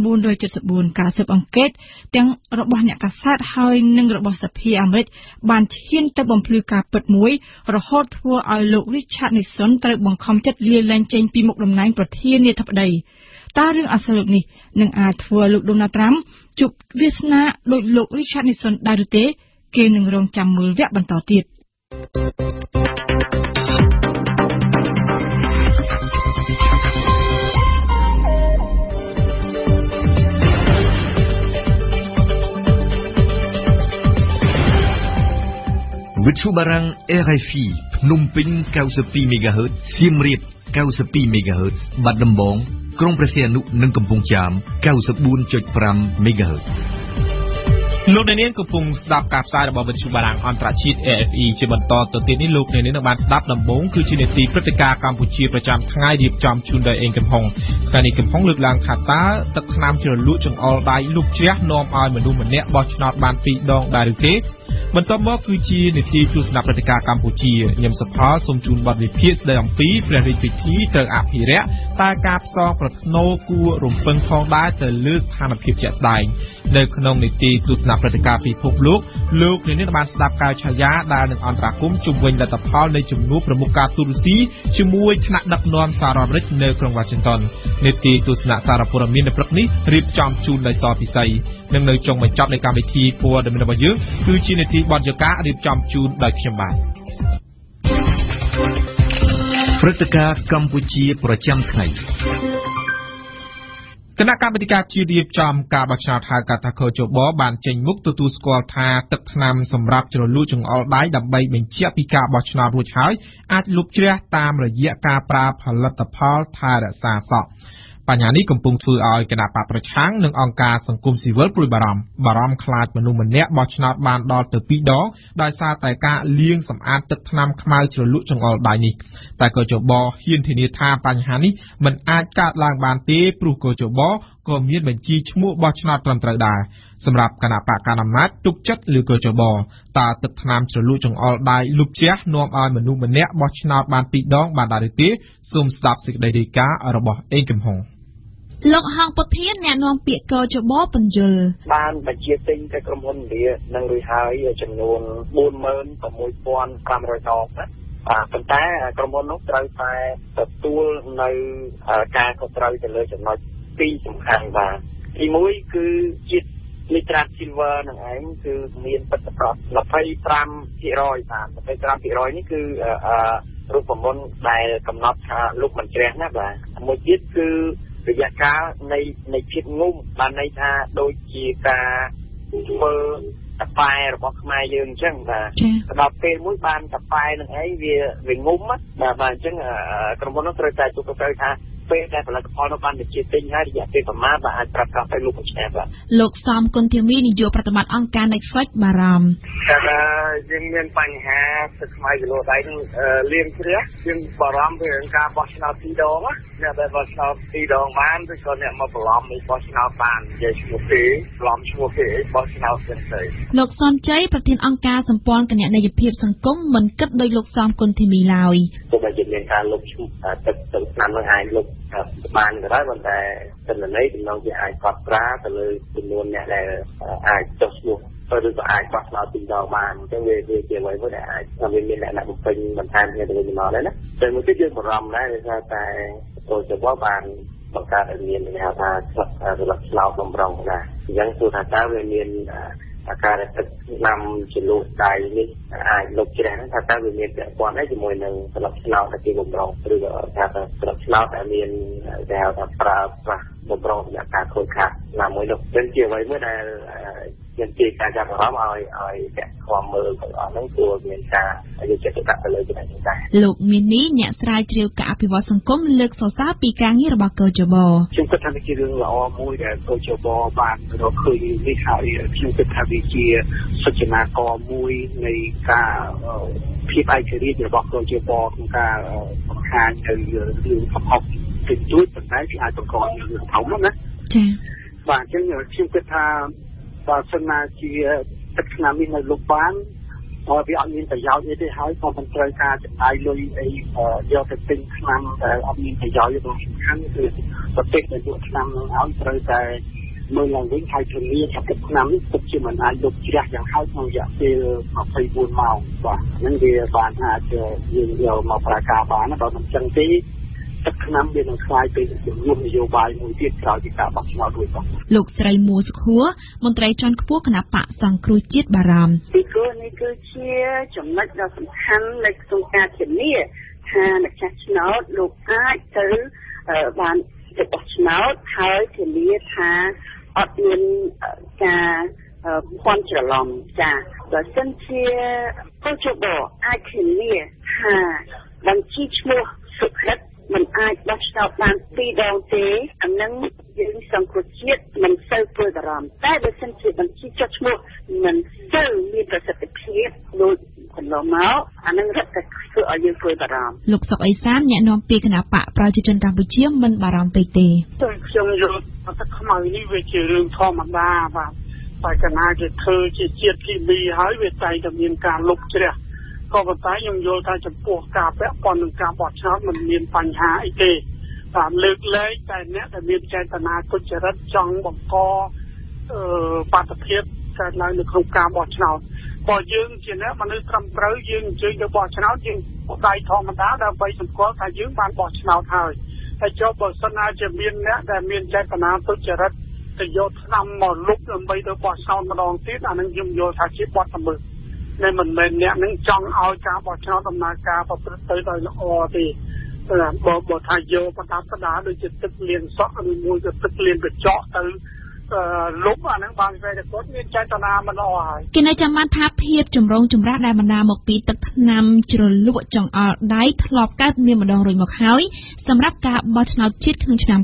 1974 ការស៊ើបអង្កេតទាំងរបស់អ្នកកាសែតហើយនិងរបស់សភាអាមេរិកបានឈានទៅបំភ្លឺការពិតមួយរហូតធ្វើឲ្យលោក Richard Nixon ត្រូវបង្ខំចិត្តលាលែងចេញពីមុខតំណែងប្រធានាធិបតីតើរឿងអាស្រូវនេះនឹងអាចធ្វើឲ្យលោក Donald Trump ជួបវាសនាដោយលោក Richard Nixon ដែរឬទេគេនឹងរងចាំមើលវគ្គបន្តទៀតវិទ្យុបារាំង RFI ភ្នំពេញ 92 MHz សៀមរាប 92 MHz បាត់ដំបងក្រុងព្រះសីហនុនិងកំពង់ចាម 94.5 MHz លោកអ្នកនាងកំពុងស្ដាប់ការផ្សាយរបស់វិទ្យុបារាំងអន្តរជាតិ RFI ជាបន្តទៅទៀតនេះលោកអ្នកនាងនឹងបានស្ដាប់ដំបូងគឺជានីតិព្រឹត្តិការណ៍កម្ពុជាប្រចាំថ្ងៃរៀបចំជូនដោយអេងកំហុងថ្ងៃនេះកំហុងលើកឡើងថាតើទឹកថ្នាំជ្រលក់ចង្អុលដៃលុបជ្រះនាំឲ្យមនុស្សម្នាក់បោះឆ្នោតបាន2ដងដែរឬទេបន្ទាប់មកគឺជានីតិទស្សនៈព្រឹត្តិការណ៍កម្ពុជាខ្ញុំសុផលសូមជូនបទវិភាគស្ដីអំពីព្រះរាជពិធីត្រូវអភិរក្សតែការផ្សងប្រថ្នូរគួររំពឹងផងដែរទៅលើស្ថានភាពជាក់ស្ដែងនៅក្នុងនីតិទស្សនៈព្រឹត្តិការណ៍ពិភពលោកអ្នកនាងបានស្ដាប់ការឆាយាដែលនឹងអន្តរាគមន៍ជុំវិញលទ្ធផលនៃជំនួបប្រមុខការទូតរុស្ស៊ីជាមួយថ្នាក់ដឹកនាំសហរដ្ឋអាមេរិកនៅក្រុង Washington នីតិទស្សនៈសារព័ត៌មាននៅព្រឹកនេះរៀបចំជូនដោយសពិសីនិងនៅចុងបញ្ចប់នៃកម្មវិធីព័ត៌មានរបស់យើងគឺជានីតិបទយការៀបចំជូនដោយខ្ញុំបាទព្រឹត្តិការណ៍កម្ពុជាប្រចាំថ្ងៃគណៈកម្មាធិការជាតិរៀបចំការបោះឆ្នោតហៅកាត់ថាខជបបានចេញមុខទទួលស្គាល់ថាទឹកថ្នាំសម្រាប់ជ្រលក់ចង្អុលដៃដើម្បីបញ្ជាក់ពីការបោះឆ្នោតរួចហើយអាចលុបជ្រះតាមរយៈការប្រើផលិតផលថែរក្សាសក់បញ្ហានេះកំពុងធ្វើឲ្យគណៈបកប្រឆាំងនិងអង្គការសង្គមស៊ីវិលព្រួយបារម្ភខ្លាចមនុស្សម្នាក់បោះឆ្នោតបានដល់ទៅ2ដងដោយសារតែការលាងសម្អាតទឹកថ្នាំខ្មៅជ្រលក់ចង្អុលដៃនេះតែកជបហ៊ានធានាថាបញ្ហានេះមិនអាចកើតឡើងបានទេព្រោះកជបក៏មានបញ្ជីឈ្មោះបោះឆ្នោតត្រឹមត្រូវដែរសម្រាប់គណៈបកកណ្ដាលអំណាចទុកចិត្តលើកជបតើទឹកថ្នាំជ្រលក់ចង្អុលដៃលុបជះនាំឲ្យមនុស្សម្នាក់បោះឆ្នោតបាន2ដងបានដែរឬទេសូមស្ដាប់សេចក្តីរាយការណ៍របស់អេងកំហុងលោកហងពុធានអ្នកនាំពាក្យកជបបញ្យលបានបញ្ជាទិញទៅក្រុមហ៊ុនវានឹងរួចហើយចំនួន 46,500 ដងណាប៉ុន្តែក្រុមហ៊ុននោះត្រូវតែទទួលនៅការខុសត្រូវទៅលើចំណុច2សំខាន់បាទទី1គឺជាតិនីត្រាតស៊ីលវ័រនឹងឯងគឺមានបិទប្រកប 25% បាទ 25% នេះគឺរូបមន្តដែលកំណត់ថាលោកមិនជ្រះណាបាទមួយទៀតគឺរយៈកាលនៃភាពងុំបានន័យថាដូចជាការធ្វើតប៉ែរបស់ខ្មែរយើងអញ្ចឹងបាទដល់ពេលមួយបានតប៉ែនឹងឯងវាងុំបាទអញ្ចឹងក្រុមហ៊ុននោះត្រូវតែទូទៅថាពេលដែលផលិតផលនោះបានបញ្ជាទិញហើយរយៈពេលប្រមាណបាទអាចប្រាប់កាទៅលោកបញ្ជាបាទលោកសំគុណធាមីនាយកប្រតិបត្តិអង្គការ Netflix បារម្ភថាយើងមានបញ្ហាទឹកខ្មៅគីឡូដៃនឹងលៀងជ្រះយើងបារម្ភពីរឿងការបោះឆ្នោត2ដងណាអ្នកដែលបោះឆ្នោត2ដងបានឬក៏អ្នកមកបន្លំបោះឆ្នោតបាននិយាយឈ្មោះគេបន្លំឈ្មោះគេបោះឆ្នោតផ្សេងៗលោកសំជ័យប្រធានអង្គការសម្ព័ន្ធគណនេយ្យភាពសង្គមមិនគិតដោយលោកសំគុណធាមីឡើយទោះបីជាមានការលុបឈ្មោះទឹកឆ្នាំនឹងអាចលុបបានក៏ដោយប៉ុន្តែទិន្នន័យដំណងជាអាចកត់ត្រាទៅលើចំនួនអ្នកដែលអាចចុះឈ្មោះឬក៏អាចបោះឆ្នោតពីរដងបានអញ្ចឹងវាជាអ្វីមួយដែលអាចថាមានអ្នកបំពេញបន្ថែមគ្នាទៅវិញទៅមកដែរណាតែមួយទៀតយើងបារម្ភដែរថាតែចូលទៅបានបង្កើតឲ្យមានគេហៅថាស្លឹកឆ្នោតបំរុងដែរអញ្ចឹងទោះថាតើវាមានអាការៈទឹកឆ្នាំចលុះដៃនេះអាចលុបជ្រះថាតើវាមានពាក់ព័ន្ធអីជាមួយនឹងស្លឹកឆ្នោតដែលជាបំរុងឬក៏ថាស្លឹកឆ្នោតដែលមានគេហៅថាប្រើប្រាស់បំរុងសម្រាប់ការខូចខាតណាមួយនោះเป็นជាអ្វីមួយដែលជាទីការចាប់អារម្មណ៍ឲ្យតែខ្វល់មើលទាំងអស់ហ្នឹងព្រោះមានការយកចិត្តទុកដាក់ទៅលើចំណុចនេះដែរលោកមាននេះអ្នកស្រាវជ្រាវការអភិវឌ្ឍសង្គមលើកសរសើរពីការងាររបស់កជបខ្ញុំគិតថាវាជារឿងល្អមួយដែលកជបបានរកឃើញនេះហើយខ្ញុំគិតថាវាជាសច្ចនាករមួយនៃការភាពឯករាជ្យរបស់កជបក្នុងការបង្ហាញទៅរឿងកំហុសតិចតួចប៉ុន្តែវាអាចបង្កជារឿងធំណាចា៎បាទអញ្ចឹងខ្ញុំគិតថាបើសិនណាជាទឹកឆ្នាំនេះនៅលុបបានវាអត់មានប្រយោជន៍អីទេហើយក៏មិនត្រូវការចំណាយលុយអីយកទៅទិញឆ្នាំដែលអត់មានប្រយោជន៍ទេសំខាន់គឺប្រទេសដែលលក់ឆ្នាំនឹងឲ្យត្រូវតែមើលឡើងវិញហើយធានាថាទឹកឆ្នាំនេះពិតជាមិនអាចលុបជ្រះយ៉ាងហោចក្នុងរយៈពេល24ម៉ោងបាទហ្នឹងវាបានអាចយើងយកមកប្រើការបានបើមិនចឹងទេទឹកឆ្នាំវានឹងខ្លាយទៅជានយោបាយមួយទៀតក្រោយពីការបោះឆ្នោតរួចបាទលោកស្រីមួសុខួរមន្ត្រីជាន់ខ្ពស់គណៈបកសង្គ្រោះជាតិបារម្ភពីព្រោះនេះគឺជាចំណុចដ៏សំខាន់នៃក្នុងការធានាថាម្ចាស់ឆ្នោតលោកអាចទៅបានទៅបោះឆ្នោតហើយធានាថាអត់មានការភ័ន្តច្រឡំចាបើសិនជាកជបអាចធានាថាបញ្ជីឈ្មោះសុខិតមិនអាចបោះឆ្នោតបាន2ដងទេអានឹងយើងសង្គ្រោះជាតិមិនសូវព្រួយបារម្ភតែបើសិនជាបញ្ជីចុះឈ្មោះមិនសូវមានប្រសិទ្ធភាពដូចកន្លងមកអានឹងរឹតតែធ្វើឲ្យយើងព្រួយបារម្ភលោកសុកអេសានអ្នកនាំពាក្យគណៈបកប្រជាជនកម្ពុជាមិនបារម្ភពេកទេខ្ញុំយល់ថាខ្មៅនេះវាជារឿងធម្មតាបាទតែកណាគេធ្វើជាជាតិគីមីហើយវាតែតែមានការលុបជ្រះក៏ប៉ុន្តែខ្ញុំយល់ថាចំពោះការពាក់ព័ន្ធនឹងការបោះឆ្នោតមិនមានបញ្ហាអីទេតាមលើកលែងតែអ្នកដែលមានចេតនាទុច្ចរិតចង់បង្កបាតុភិបកើតឡើងនៅក្នុងការបោះឆ្នោតបើយើងជាអ្នកមនុស្សត្រឹមត្រូវយើងអញ្ជើញទៅបោះឆ្នោតយើងបដៃធម្មតាដើម្បីសម្គាល់ថាយើងបានបោះឆ្នោតហើយចុះបើសិនណាជាមានអ្នកដែលមានចេតនាទុច្ចរិតទៅយកឆ្នាំមកលុបដើម្បីទៅបោះឆ្នោតម្ដងទៀតអានឹងខ្ញុំយល់ថាជាបទល្មើសមិនមែនអ្នកនឹងចង់ឲ្យការបោះឆ្នោតដំណើរការប្រព្រឹត្តទៅដោយល្អទេបើថាយកបដាបដាដូចជាទឹកលាងសក់ឬមួយក៏ទឹកលាងកញ្ចក់ទៅលុបអាហ្នឹងបានតែគាត់មានចេតនាមិនល្អហើយគេនៅចាំបានថាភាពចម្រូងចម្រាសដែលបណ្ដាលមកពីទឹកថ្នាំជ្រលក់ចង្អុលដៃធ្លាប់កើតមានម្ដងរួចមកហើយសម្រាប់ការបោះឆ្នោតជាតិក្នុងឆ្នាំ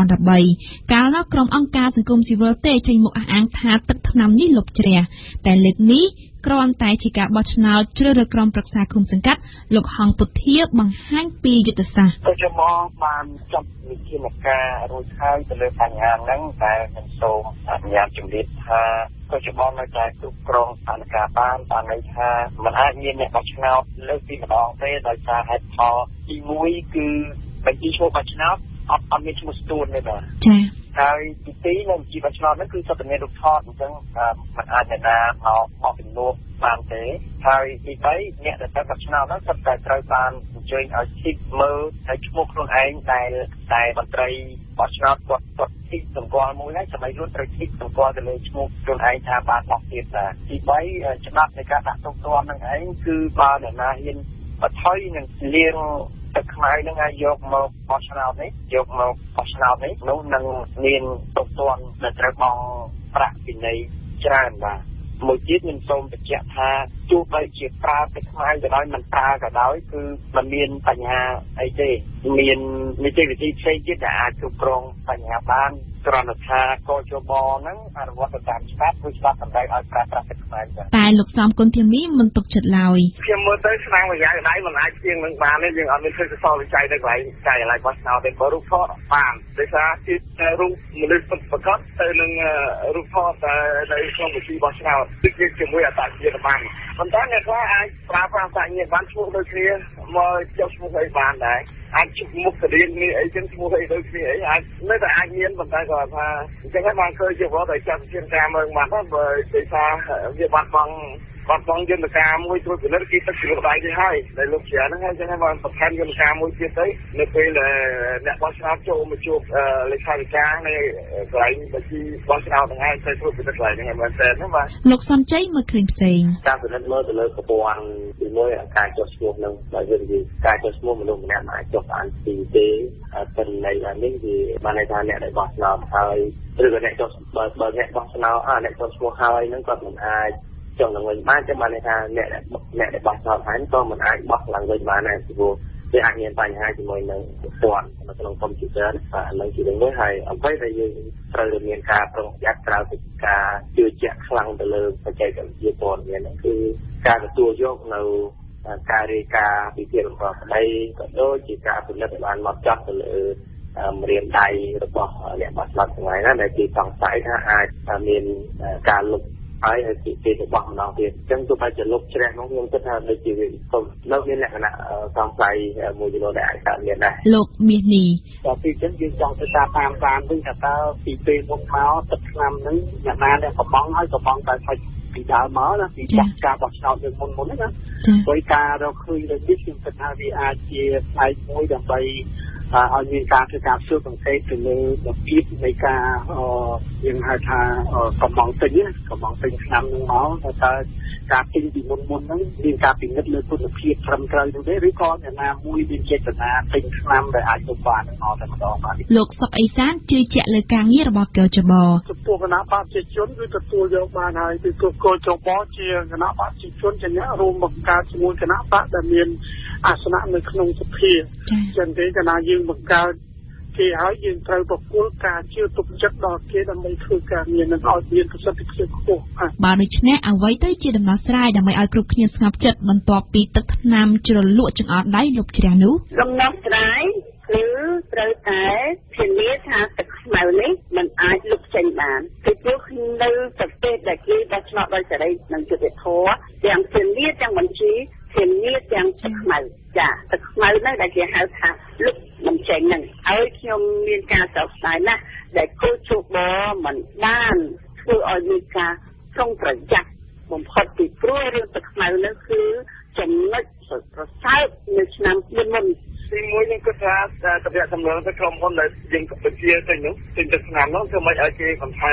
2013កាលនោះក្រុមអង្គការសង្គមស៊ីវិលទេចេញមកអះអាងថាទឹកថ្នាំនេះលុបជ្រះតែលើកនេះគ្រាន់តែជាការបោះឆ្នោតជ្រើសរើសក្រុមប្រឹក្សាឃុំសង្កាត់លោកហងពុទ្ធាបង្ហាញពីយុទ្ធសាស្ត្រក៏ជាមកបានចាប់វិធានការរួចហើយទៅលើបញ្ហាហ្នឹងតែខ្ញុំសូមអនុញ្ញាតជម្រាបថាក៏ជាមកនៅតែគ្រប់គ្រងស្ថានភាពបានន័យថាมันអាចមានអ្នកបោះឆ្នោតលើកពីម្ដងទេដោយសារហេតុផលទី1គឺបញ្ជីឈ្មោះបោះឆ្នោតអត់មានឈ្មោះស្ទួនទេបាទចា៎ហើយទី2នៅបញ្ជីបោះឆ្នោតហ្នឹងគឺសុទ្ធតែមានរូបថតអញ្ចឹងมันអាចអ្នកណាមកជំនួសបានទេហើយទី3អ្នកដែលទៅបោះឆ្នោតហ្នឹងសុទ្ធតែត្រូវបានអញ្ជើញឲ្យឈិតមើលហើយឈ្មោះខ្លួនឯងតែមន្ត្រីបោះឆ្នោតគាត់ឈិតសម្គាល់មួយហើយសម័យរួចត្រូវឈិតសម្គាល់ទៅលើឈ្មោះខ្លួនឯងថាបានបោះទៀតដែរទី3ច្បាប់នៃការដាក់ទោសទណ្ឌហ្នឹងឯងគឺបើអ្នកណាហ៊ានបន្ថយនឹងលៀងទឹកខ្មៅហ្នឹងឲ្យយកមកបោះឆ្នោតនេះនោះនឹងមានទោសទណ្ឌដែលត្រូវបង់ប្រាក់ពិន័យច្រើនបាទមួយទៀតខ្ញុំសូមបញ្ជាក់ថាទោះបីជាប្រើទឹកខ្មៅក៏ដោយមិនប្រើក៏ដោយគឺมันមានបញ្ហាអីទេមាននីតិវិធីផ្សេងទៀតដែលអាចគ្រប់គ្រងបញ្ហាបានគ្រាន់តែថាកោជបហ្នឹងអនុវត្តទៅតាមច្បាប់គឺច្បាប់តម្រូវឲ្យប្រើប្រាស់ទឹកខ្មៅតែលោកសំគុណធាមីមិនទុកចិត្តឡើយខ្ញុំមើលទៅឆ្នាំមួយយ៉ាងដៃមិនអាចជាងនឹងបានទេយើងអត់មានធ្វើកសលវិច័យនៅកន្លែងការិយាល័យបោះឆ្នោតទេបើរូបថតបានដោយសារជារូបមនុស្សប្រកបទៅនឹងរូបថតនៅក្នុងវិធីបោះឆ្នោតគឺជាមួយអត្តសញ្ញាណប័ណ្ណប៉ុន្តែអ្នកខ្លះអាចប្រើប្រាស់អត្តសញ្ញាណប័ណ្ណឈ្មោះដូចគ្នាមកយកឈ្មោះអីបានដែរអាចជមុខស្រៀងនេះអីចឹងឈ្មោះអីដូចគ្នាអីអាចនៅតែអាចមានប៉ុន្តែគាត់ថាអញ្ចឹងហើយបានឃើញជាវត្តតែចាត់វិធានការមើលមកបើដោយសារវាបាត់បង់យន្តការមួយត្រួតពិនិត្យគេទឹកជ្រោះដៃទៅហើយដែលលោកជាហ្នឹងហើយចឹងហើយបានបន្ថែមយន្តការមួយទៀតទៅនៅពេលអ្នកបោះឆ្នោតចូលមកជួបលេខាធិការនៃកន្លែងបញ្ជីបោះឆ្នោតហ្នឹងហើយទៅត្រួតពិនិត្យកន្លែងហ្នឹងមែនតើហ្នឹងបាទលោកសំជ័យមើលឃើញផ្សេងការពិនិត្យមើលទៅលើប្រព័ន្ធទី1ការចុះឈ្មោះហ្នឹងបើយើងនិយាយការចុះឈ្មោះមនុស្សម្នាក់អាចចុះបានពីទេប៉ុន្តែនេះវាបានន័យថាអ្នកដែលបោះឆ្នោតហើយឬក៏អ្នកចុះបើអ្នកបោះឆ្នោតអ្នកចុះឈ្មោះហើយហ្នឹងគាត់មិនអាចចុះឡើងវិញបានចាំបានន័យថាអ្នកដែលបោះឆ្នោតហើយក៏មិនអាចបោះឡើងវិញបានដែរព្រោះវាអាចមានបញ្ហាជាមួយនឹងប្រព័ន្ធនៅក្នុងកុំព្យូទ័របាទនឹងជារឿងមួយហើយអ្វីដែលយើងត្រូវតែមានការប្រុងប្រយ័ត្នក្រៅពីការជឿជាក់ខ្លាំងទៅលើបច្ចេកវិទ្យាព័ត៌មានហ្នឹងគឺការទទួលយកនៅការរាយការណ៍ពីភាពប្រកបដីក៏ដូចជាការពិនិត្យឲ្យបានមកចោះទៅលើម្រាមដៃរបស់អ្នកបោះឆ្នោតទាំងឡាយណាដែលគេសង្ស័យថាអាចមានការលុបហើយគេទៅបោះម្ដងទៀតអញ្ចឹងទោះបីជាលុបជ្រះនោះខ្ញុំគិតថាដូចជាវានៅមានលក្ខណៈសង្ស័យមួយចំនួនដែលអាចកើតមានដែរលោកមាសនេះដល់ពីអញ្ចឹងយើងចង់ទៅតាមវិញថាតើពីពេលមុនមកទឹកឆ្នាំហ្នឹងអ្នកណាដែលកំងហើយកំងតែផ្លេចពីដើមមកណាពីការបោះឆ្នោតយើងមុនហ្នឹងណាដោយការរកឃើញដូចនេះខ្ញុំគិតថាវាអាចជាផ្នែកមួយដើម្បីឲ្យមានការធ្វើការស៊ើបអង្កេតទៅលើរបៀបនៃការយើងហៅថាកំងទិញឆ្នាំហ្នឹងមកតើការទិញពីមុនហ្នឹងមានការពិនិត្យលើគុណភាពត្រឹមត្រូវនោះទេឬក៏អ្នកណាមួយមានចេតនាទិញឆ្នាំដែលអាចទៅបានមកតែម្ដងបាទលោកសុកអេសានជឿជាក់លើការងាររបស់កោចបចំពោះគណៈបព្វជិជនគឺទទួលយកបានហើយគឺកោចបជាគណៈបព្វជិជនជាអ្នករួមបង្កើតជាមួយគណៈបកដែលមានអាសនៈនៅក្នុងសភាចឹងទេគណៈយើងបង្កើតគេហើយយើងត្រូវប្រគល់ការជឿទុកចិត្តដល់គេដើម្បីធ្វើការងារនឹងឲ្យមានប្រសិទ្ធភាពខ្ពស់បើដូច្នេះអ្វីទៅជាដំណោះស្រាយដើម្បីឲ្យគ្រប់គ្នាស្ងប់ចិត្តបន្ទាប់ពីទឹកថ្នាំជ្រលក់ចង្អុលដៃលុបជ្រះនោះដំណោះស្រាយគឺត្រូវតែធានាថាទឹកខ្មៅនេះมันអាចលុបចេញបានពីព្រោះនៅប្រទេសដែលគេបោះឆ្នោតដោយសេរីនិងយុត្តិធម៌ទាំងធានាទាំងបញ្ជីធានាទាំងទឹកខ្មៅចាទឹកខ្មៅហ្នឹងដែលគេហៅថាលុបមិនចេញហ្នឹងហើយខ្ញុំមានការសោកស្ដាយណាស់ដែលគូជបមិនបានធ្វើឲ្យមានការប្រុងប្រយ័ត្នបំផុតពីព្រោះរឿងទឹកខ្មៅហ្នឹងគឺចំណុចប្រសើរនៅឆ្នាំមុនទីមួយនេះគឺថាតំណែងទៅក្រុមហ៊ុនដែលយើងបញ្ជាទៅនោះទិញទឹកឆ្នាំនោះធ្វើម៉េចឲ្យគេបន្ថែម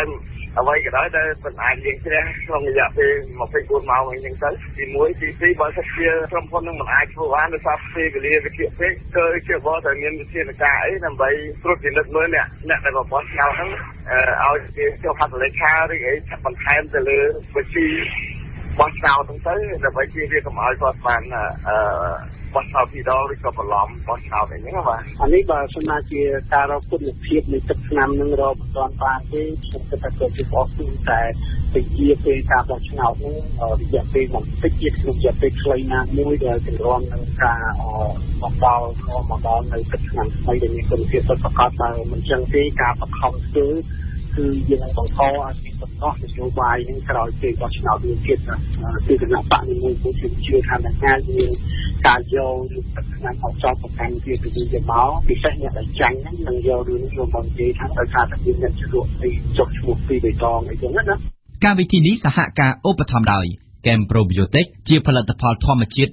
អ្វីក៏ដោយដែលមិនអាចលៀងជ្រះក្នុងរយៈពេល24ម៉ោងអីចឹងទៅទី1ទី2បើសិនជាក្រុមហ៊ុននឹងមិនអាចធ្វើបានដោយសារពេលវេលាវាគៀកពេកគឺជាបតែមានវិធានការអីដើម្បីត្រួតពិនិត្យមើលអ្នកដែលបបោះឆ្នោតហ្នឹងឲ្យគេចុះហត្ថលេខាឬអីបន្ថែមទៅលើបញ្ជីបោះឆ្នោតហ្នឹងទៅដើម្បីជៀសវាងកុំឲ្យគាត់បានបោះឆ្នោតពីរដងឬក៏បន្លំបោះឆ្នោតអីហ្នឹងបាទអានេះបើសិនជាការរកគុណភាពនៃទឹកឆ្នាំនឹងរកមិនទាន់បានទេខ្ញុំគិតថាគឺជាបោះគឺតែទៅជាពេលការបោះឆ្នោតនោះរយៈពេលបន្តិចទៀតក្នុងរយៈពេលខ្លីណាមួយដែលជំរុញនឹងការមកដល់នៅទឹកឆ្នាំថ្មីដែលមានគុណភាពពិតប្រាកដបើមិនចឹងទេការបង្ខំធ្វើគឺយើងបង្កឲ្យមានបំណោះនយោបាយនឹងក្រោយពេលបោះឆ្នោតមួយទៀតគឺគណៈបកមួយមួយខ្ញុំជឿថានឹងអាចមានការយកឬទឹកឆ្នាំអត់ចោលប្រកាន់វាទៅវិញទៅមកពិសេសអ្នកដែលចាញ់ហ្នឹងនឹងយករឿងនេះមកនិយាយថាដោយសារតែមានអ្នកជ្រក់ពីចុះឈ្មោះពីបៃតងអីចឹងណាកម្មវិធីនេះសហការឧបត្ថម្ភដោយ Chem Probiotic ជាផលិតផលធម្មជាតិ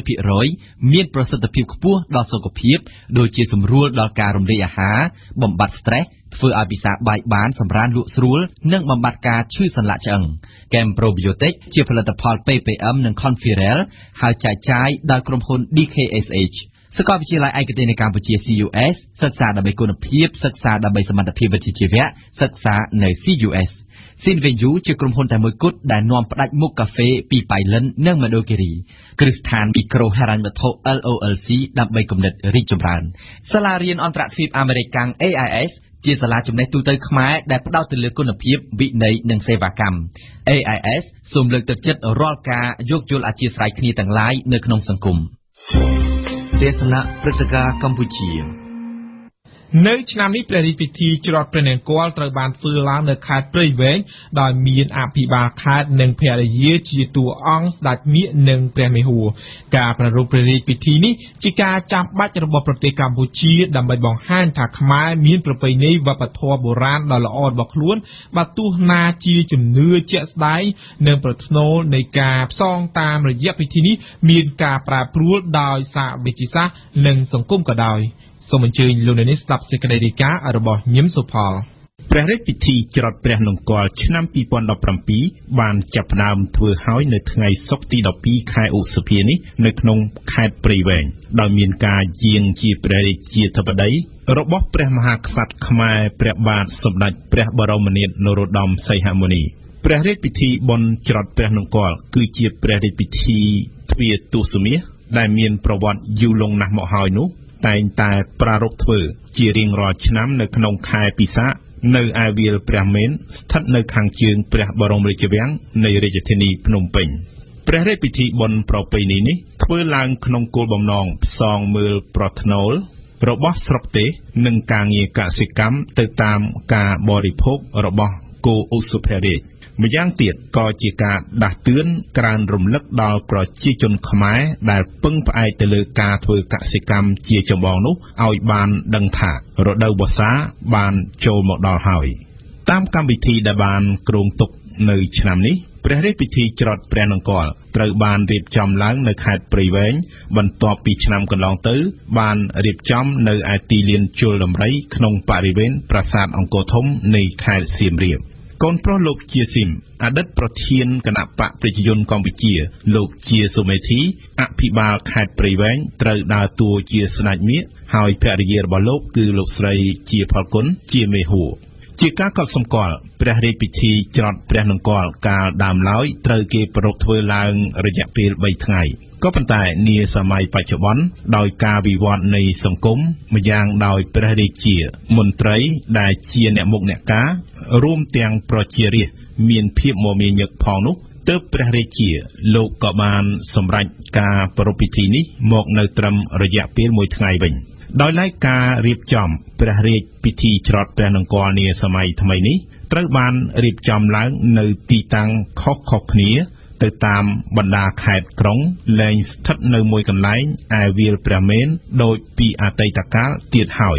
100% មានប្រសិទ្ធភាពខ្ពស់ដល់សុខភាពដូចជាសម្រួលដល់ការរំលាយអាហារបំបត្តិ stress ធ្វើឲ្យពិសាបាយបានសម្រានលក់ស្រួលនិងបំបត្តិការឈឺសន្លាក់ឆ្អឹង Chem Probiotic ជាផលិតផល PPM និង Conferel ហើយចែកចាយដោយក្រុមហ៊ុន DKSH សាកលវិទ្យាល័យឯកទេសនៅកម្ពុជា CUS សិក្សាដើម្បីគុណភាពសិក្សាដើម្បីសមត្ថភាពវិជ្ជាជីវៈសិក្សានៅ CUS Sinvenju ជាក្រុមហ៊ុនតែមួយគត់ដែលនាំផ្ដាច់មុខកាហ្វេពីប៉ៃលិននិងមណ្ឌលគិរីគ្រឹះស្ថានមីក្រូហិរញ្ញវត្ថុ LOLC ដើម្បីគំនិតរីកចម្រើនសាលារៀនអន្តរជាតិអាមេរិកកាំង AIS ជាសាលាចំណេះទូទៅខ្មែរដែលផ្ដោតទៅលើគុណភាពវិន័យនិងសេវាកម្ម AIS សូមលើកទឹកចិត្តរាល់ការយោគយល់អធ្យាស្រ័យគ្នាទាំងឡាយនៅក្នុងសង្គមទេសនាព្រឹត្តិការណ៍កម្ពុជានៅឆ្នាំនេះព្រះរាជពិធីច្រត់ព្រះនង្គ័លត្រូវបានធ្វើឡើងនៅខេត្តព្រៃវែងដោយមានអភិបាលខេត្តនិងភរិយាជាតួអង្គស្ដេចមាឃនិងព្រះមេហួរការប្រារព្ធព្រះរាជពិធីនេះជាការចាំបាច់របស់ប្រទេសកម្ពុជាដើម្បីបង្ហាញថាខ្មែរមានប្រពៃណីវប្បធម៌បុរាណដ៏ល្អរបស់ខ្លួនបើទោះណាជាជំនឿជាក់ស្ដែងនិងប្រធ្នូលនៃការផ្សងតាមរយៈពិធីនេះមានការប្រែប្រួលដោយសារវិទ្យាសាស្ត្រនិងសង្គមក៏ដោយសូមអញ្ជើញលោកអ្នកនាងស្ដាប់សេចក្តីរាយការណ៍របស់ញឹមសុផលព្រះរាជពិធីច្រត់ព្រះនង្គ័លឆ្នាំ2017បានចាប់ផ្ដើមធ្វើហើយនៅថ្ងៃសុក្រទី12ខែឧសភានេះនៅក្នុងខេត្តព្រៃវែងដោយមានការយាងជាព្រះរាជាធិបតីរបស់ព្រះមហាក្សត្រខ្មែរព្រះបាទសម្ដេចព្រះបរមនាថនរោត្តមសីហមុនីព្រះរាជពិធីបុណ្យច្រត់ព្រះនង្គ័លគឺជាព្រះរាជពិធីទ្វារទសមាសដែលមានប្រវត្តិយូរលង់ណាស់មកហើយនោះតែងតែប្រារព្ធធ្វើជារៀងរាល់ឆ្នាំនៅក្នុងខែពិសាខនៅឯវាលព្រះមេនស្ថិតនៅខាងជើងព្រះបរមរាជវាំងនៃរាជធានីភ្នំពេញព្រះរាជពិធីបុណ្យប្រពៃណីនេះធ្វើឡើងក្នុងគោលបំណងផ្សងមើលប្រធ្នូលរបស់ស្រុកទេសនិងការងារកសិកម្មទៅតាមការបរិភោគរបស់គោឧសភរាជម្យ៉ាងទៀតក៏ជាការដាស់តឿនក្រើនរំលឹកដល់ប្រជាជនខ្មែរដែលពឹងផ្អែកទៅលើការធ្វើកសិកម្មជាចម្បងនោះឲ្យបានដឹងថារដូវវស្សាបានចូលមកដល់ហើយតាមកម្មវិធីដែលបានគ្រោងទុកនៅឆ្នាំនេះព្រះរាជពិធីច្រត់ព្រះនង្គ័លត្រូវបានរៀបចំឡើងនៅខេត្តព្រៃវែងបន្ទាប់ពីឆ្នាំកន្លងទៅបានរៀបចំនៅឯទីលានជលដំរីក្នុងបរិវេណប្រាសាទអង្គរធំនៃខេត្តសៀមរាបកូនប្រុសលោកជាស៊ីមអតីតប្រធានគណៈបកប្រជាជនកម្ពុជាលោកជាសុមេធីអភិបាលខេត្តព្រៃវែងត្រូវដើរតួជាស្ដេចមាឃហើយភរិយារបស់លោកគឺលោកស្រីជាផលគុណជាមេហួរជាការកត់សម្គាល់ព្រះរាជពិធីច្រត់ព្រះនង្គ័លកាលដើមឡើយត្រូវគេប្រារព្ធធ្វើឡើងរយៈពេល3ថ្ងៃក៏ប៉ុន្តែនាសម័យបច្ចុប្បន្នដោយការវិវត្តនៃសង្គមម្យ៉ាងដោយព្រះរាជាមន្ត្រីដែលជាអ្នកមុខអ្នកការរួមទាំងប្រជារាស្ត្រមានភាពមមាញឹកផងនោះទើបព្រះរាជាលោកក៏បានសម្រេចការប្រារព្ធពិធីនេះមកនៅត្រឹមរយៈពេល1ថ្ងៃវិញដោយឡែកការរៀបចំព្រះរាជពិធីច្រត់ព្រះនង្គ័លនាសម័យថ្មីនេះត្រូវបានរៀបចំឡើងនៅទីតាំងខុសៗគ្នាទៅតាមបណ្ដាខេត្តក្រុងលែងស្ថិតនៅមួយកន្លែងឯវាលព្រះមេនដោយពីអតីតកាលទៀតហើយ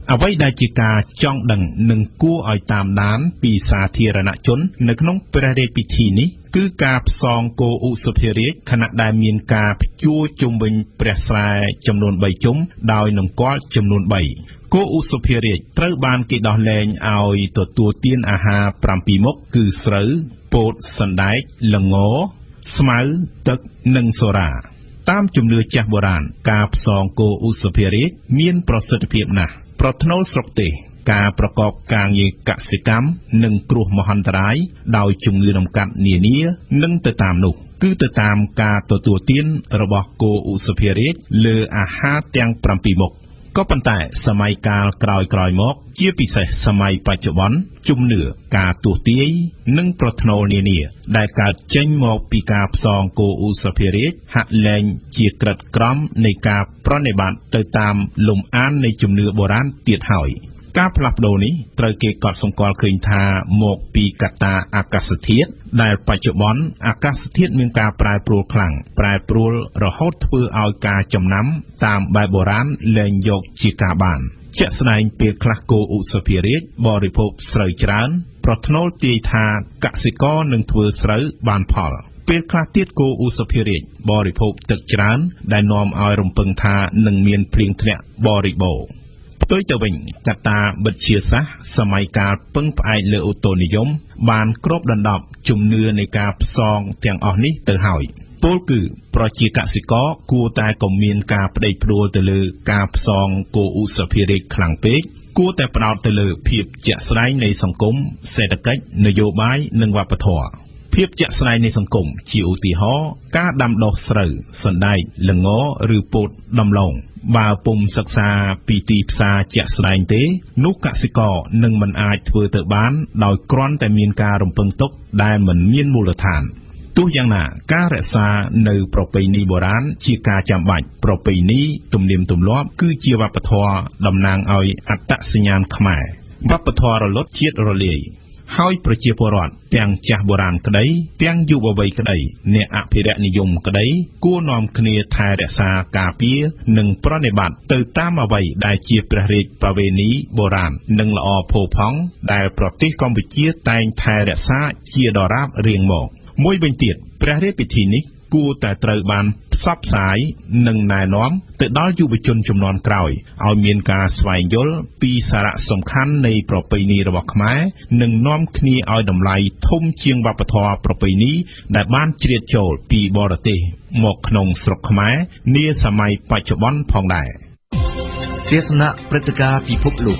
អ្វីដែលជាការចង់ដឹងនិងគួរឲ្យតាមដានពីសាធារណជននៅក្នុងព្រះរាជពិធីនេះគឺការផ្សងគោឧសភារាជខណៈដែលមានការភ្ជួរជុំវិញព្រះស្រែចំនួន3ជុំដោយនង្គ័លចំនួន3គោឧសភារាជត្រូវបានគេដោះលែងឲ្យទទួលទានអាហារ7មុខគឺស្រូវពោតសណ្ដែកល្ងស្មៅទឹកនិងសូរ៉ាតាមជំនឿចាស់បុរាណការផ្សងគោឧសភារាជមានប្រសិទ្ធភាពណាស់ប្រថ្នូលស្រុកទេសការប្រកបការងារកសិកម្មនិងគ្រោះមហន្តរាយដោយជំងឺរំកាត់នានានិងទៅតាមនោះគឺទៅតាមការទទួលទានរបស់គោឧសភារាជលើអាហារទាំង7មុខក៏ប៉ុន្តែសម័យកាលក្រោយៗមកជាពិសេសសម័យបច្ចុប្បន្នជំនឿការទស្សន៍ទាយនិងប្រថ្នូលនានាដែលកើតចេញមកពីការផ្សងគោឧសភារាជហាក់លែងជាក្រិតក្រមនៃការប្រណិប័តទៅតាមលំអាននៃជំនឿបុរាណទៀតហើយការផ្លាស់ប្ដូរនេះត្រូវគេកត់សម្គាល់ឃើញថាមកពីកត្តាអាកាសធាតុដែលបច្ចុប្បន្នអាកាសធាតុមានការប្រែប្រួលខ្លាំងប្រែប្រួលរហូតធ្វើឲ្យការចំណាំតាមបែបបុរាណលែងយកជាការបានជាក់ស្ដែងពេលខ្លះគោឧសភារាជបរិភោគស្រូវច្រើនប្រថ្នូលទាយថាកសិករនឹងធ្វើស្រូវបានផលពេលខ្លះទៀតគោឧសភារាជបរិភោគទឹកច្រើនដែលនាំឲ្យរំពឹងថានឹងមានភ្លៀងធ្លាក់បរិបូរណ៍ផ្ទុយទៅវិញកត្តាវិទ្យាសាស្ត្រសម័យកាលពឹងផ្អែកលើអូតូនិយមបានគ្របដណ្ដប់ជំនឿនៃការផ្សងទាំងអស់នេះទៅហើយពោលគឺប្រជាកសិករគួរតែកុំមានការផ្ដេកផ្ដួលទៅលើការផ្សងគោឧសភារាជខ្លាំងពេកគួរតែផ្ដោតទៅលើភាពជាក់ស្ដែងនៃសង្គមសេដ្ឋកិច្ចនយោបាយនិងវប្បធម៌ភាពជាក់ស្ដែងនៃសង្គមជាឧទាហរណ៍ការដាំដុះស្រូវសណ្ដែកល្ងឬពោតដំឡូងបើពុំសិក្សាពីទីផ្សារជាក់ស្ដែងទេនោះកសិករនឹងមិនអាចធ្វើទៅបានដោយគ្រាន់តែមានការរំពឹងទុកដែលមិនមានមូលដ្ឋានទោះយ៉ាងណាការរក្សានៅប្រពៃណីបុរាណជាការចាំបាច់ប្រពៃណីទំនៀមទម្លាប់គឺជាវប្បធម៌តំណាងឲ្យអត្តសញ្ញាណខ្មែរវប្បធម៌រលត់ជាតិរលាយហើយប្រជាពលរដ្ឋទាំងចាស់បុរាណក្តីទាំងយុវវ័យក្តីអ្នកអភិរក្សនិយមក្តីគួរនាំគ្នាថែរក្សាការពារនិងប្រណិប័តទៅតាមអ្វីដែលជាព្រះរាជប្រវេណីបុរាណនិងល្អផូរផង់ដែលប្រទេសកម្ពុជាតែងថែរក្សាជាដរាបរៀងមកមួយវិញទៀតព្រះរាជពិធីនេះគួរតែត្រូវបានផ្សព្វផ្សាយនិងណែនាំទៅដល់យុវជនជំនាន់ក្រោយឲ្យមានការស្វែងយល់ពីសារៈសំខាន់នៃប្រពៃណីរបស់ខ្មែរនិងនាំគ្នាឲ្យតម្លៃធំជាងវប្បធម៌ប្រពៃណីដែលបានជ្រៀតចូលពីបរទេសមកក្នុងស្រុកខ្មែរនាសម័យបច្ចុប្បន្នផងដែរទស្សនៈព្រឹត្តិការណ៍ពិភពលោក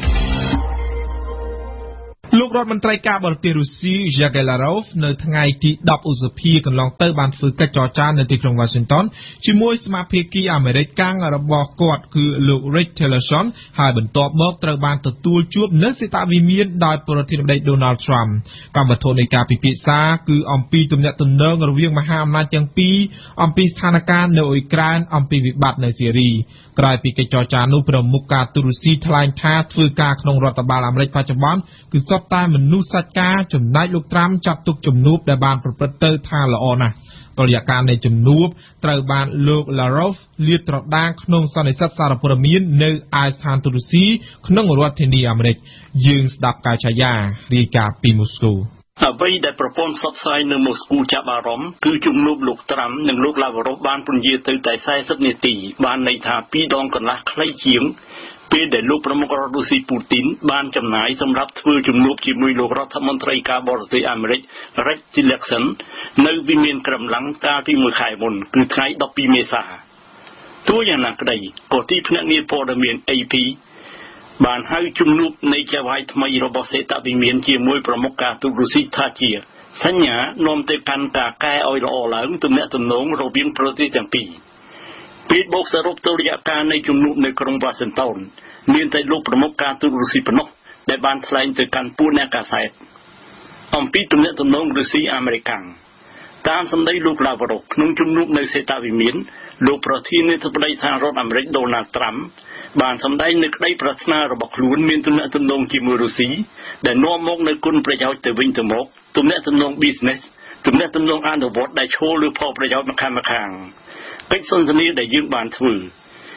លោករដ្ឋមន្ត្រីការបរទេសរុស្ស៊ី Sergei Lavrov នៅថ្ងៃទី10ឧសភាកន្លងទៅបានធ្វើកិច្ចចរចានៅទីក្រុង Washington ជាមួយសមាភាគីអាមេរិកកាំងរបស់គាត់គឺលោក Rex Tillerson ហើយបន្ទាប់មកត្រូវបានទទួលជួបនៅសេតវិមានដោយប្រធានាធិបតី Donald Trump កម្មវិធីនៃការពិភាក្សាគឺអំពីទំនាក់ទំនងរវាងមហាអំណាចទាំងពីរអំពីស្ថានភាពនៅអ៊ុយក្រែនអំពីវិបត្តិនៅស៊ីរីក្រោយពីកិច្ចចរចានោះប្រមុខការទូតរុស្ស៊ីថ្លែងថាធ្វើការក្នុងរដ្ឋបាលអាមេរិកបច្ចុប្បន្នគឺសុទ្ធតែមនុស្សសាច់ការចំណែកលោកត្រាំចាត់ទុកជំនួបដែលបានប្រព្រឹត្តទៅថាល្អណាស់តុល្យការនៃជំនួបត្រូវបានលោក Lavrov លាតត្រដាងក្នុងសន្និសីទសារព័ត៌មាននៅឯស្ថានទូតរុស្ស៊ីក្នុងរដ្ឋធានីអាមេរិកយើងស្ដាប់កាយឆាយារាយការណ៍ពីម៉ូស្គូអ្វីដែលប្រព័ន្ធផ្សព្វផ្សាយនៅម៉ូស្គូចាប់អារម្មណ៍គឺជំនួបលោកត្រាំនិងលោក Lavrov បានពន្យាទៅតែ40នាទីបានន័យថា2ដងកន្លះខ្លីជាងពេលដែលលោកប្រមុខរដ្ឋរុស្ស៊ីពូទីនបានចំណាយសម្រាប់ធ្វើជំនួបជាមួយលោករដ្ឋមន្ត្រីការបរទេសអាមេរិក Rex Tillerson នៅវិមានក្រំឡាំងកាលពី1ខែមុនគឺថ្ងៃ12មេសាទោះយ៉ាងណាក្តីក៏ទីភ្នាក់ងារព័ត៌មាន AP បានហៅជំនួបនៃចៅហ្វាយថ្មីរបស់សេតវិមានជាមួយប្រមុខការទូតរុស្ស៊ីថាជាសញ្ញានាំទៅកាន់ការកែឲ្យល្អឡើងទំនាក់ទំនងរវាងប្រទេសទាំងពីរពេលបូកសរុបទៅរយៈកាលនៃជំនួបនៅក្រុង Washington មានតែលោកប្រមុខការទូតរុស្ស៊ីប៉ុណ្ណោះដែលបានថ្លែងទៅកាន់ពួកអ្នកកាសែតអំពីទំនាក់ទំនងរុស្ស៊ីអាមេរិកតាមសម្ដីលោក Lavrov ក្នុងជំនួបនៅសេតវិមានលោកប្រធានាធិបតីសហរដ្ឋអាមេរិក Donald Trump បានសម្ដែងនៅក្តីប្រាថ្នារបស់ខ្លួនមានទំនាក់ទំនងជាមួយរុស្ស៊ីដែលនាំមកនូវគុណប្រយោជន៍ទៅវិញទៅមកទំនាក់ទំនង business ទំនាក់ទំនងអនុវត្តដែលឈលលើផលប្រយោជន៍ម្ខាងកិច្ចសន្ទនាដែលយើងបានធ្វើ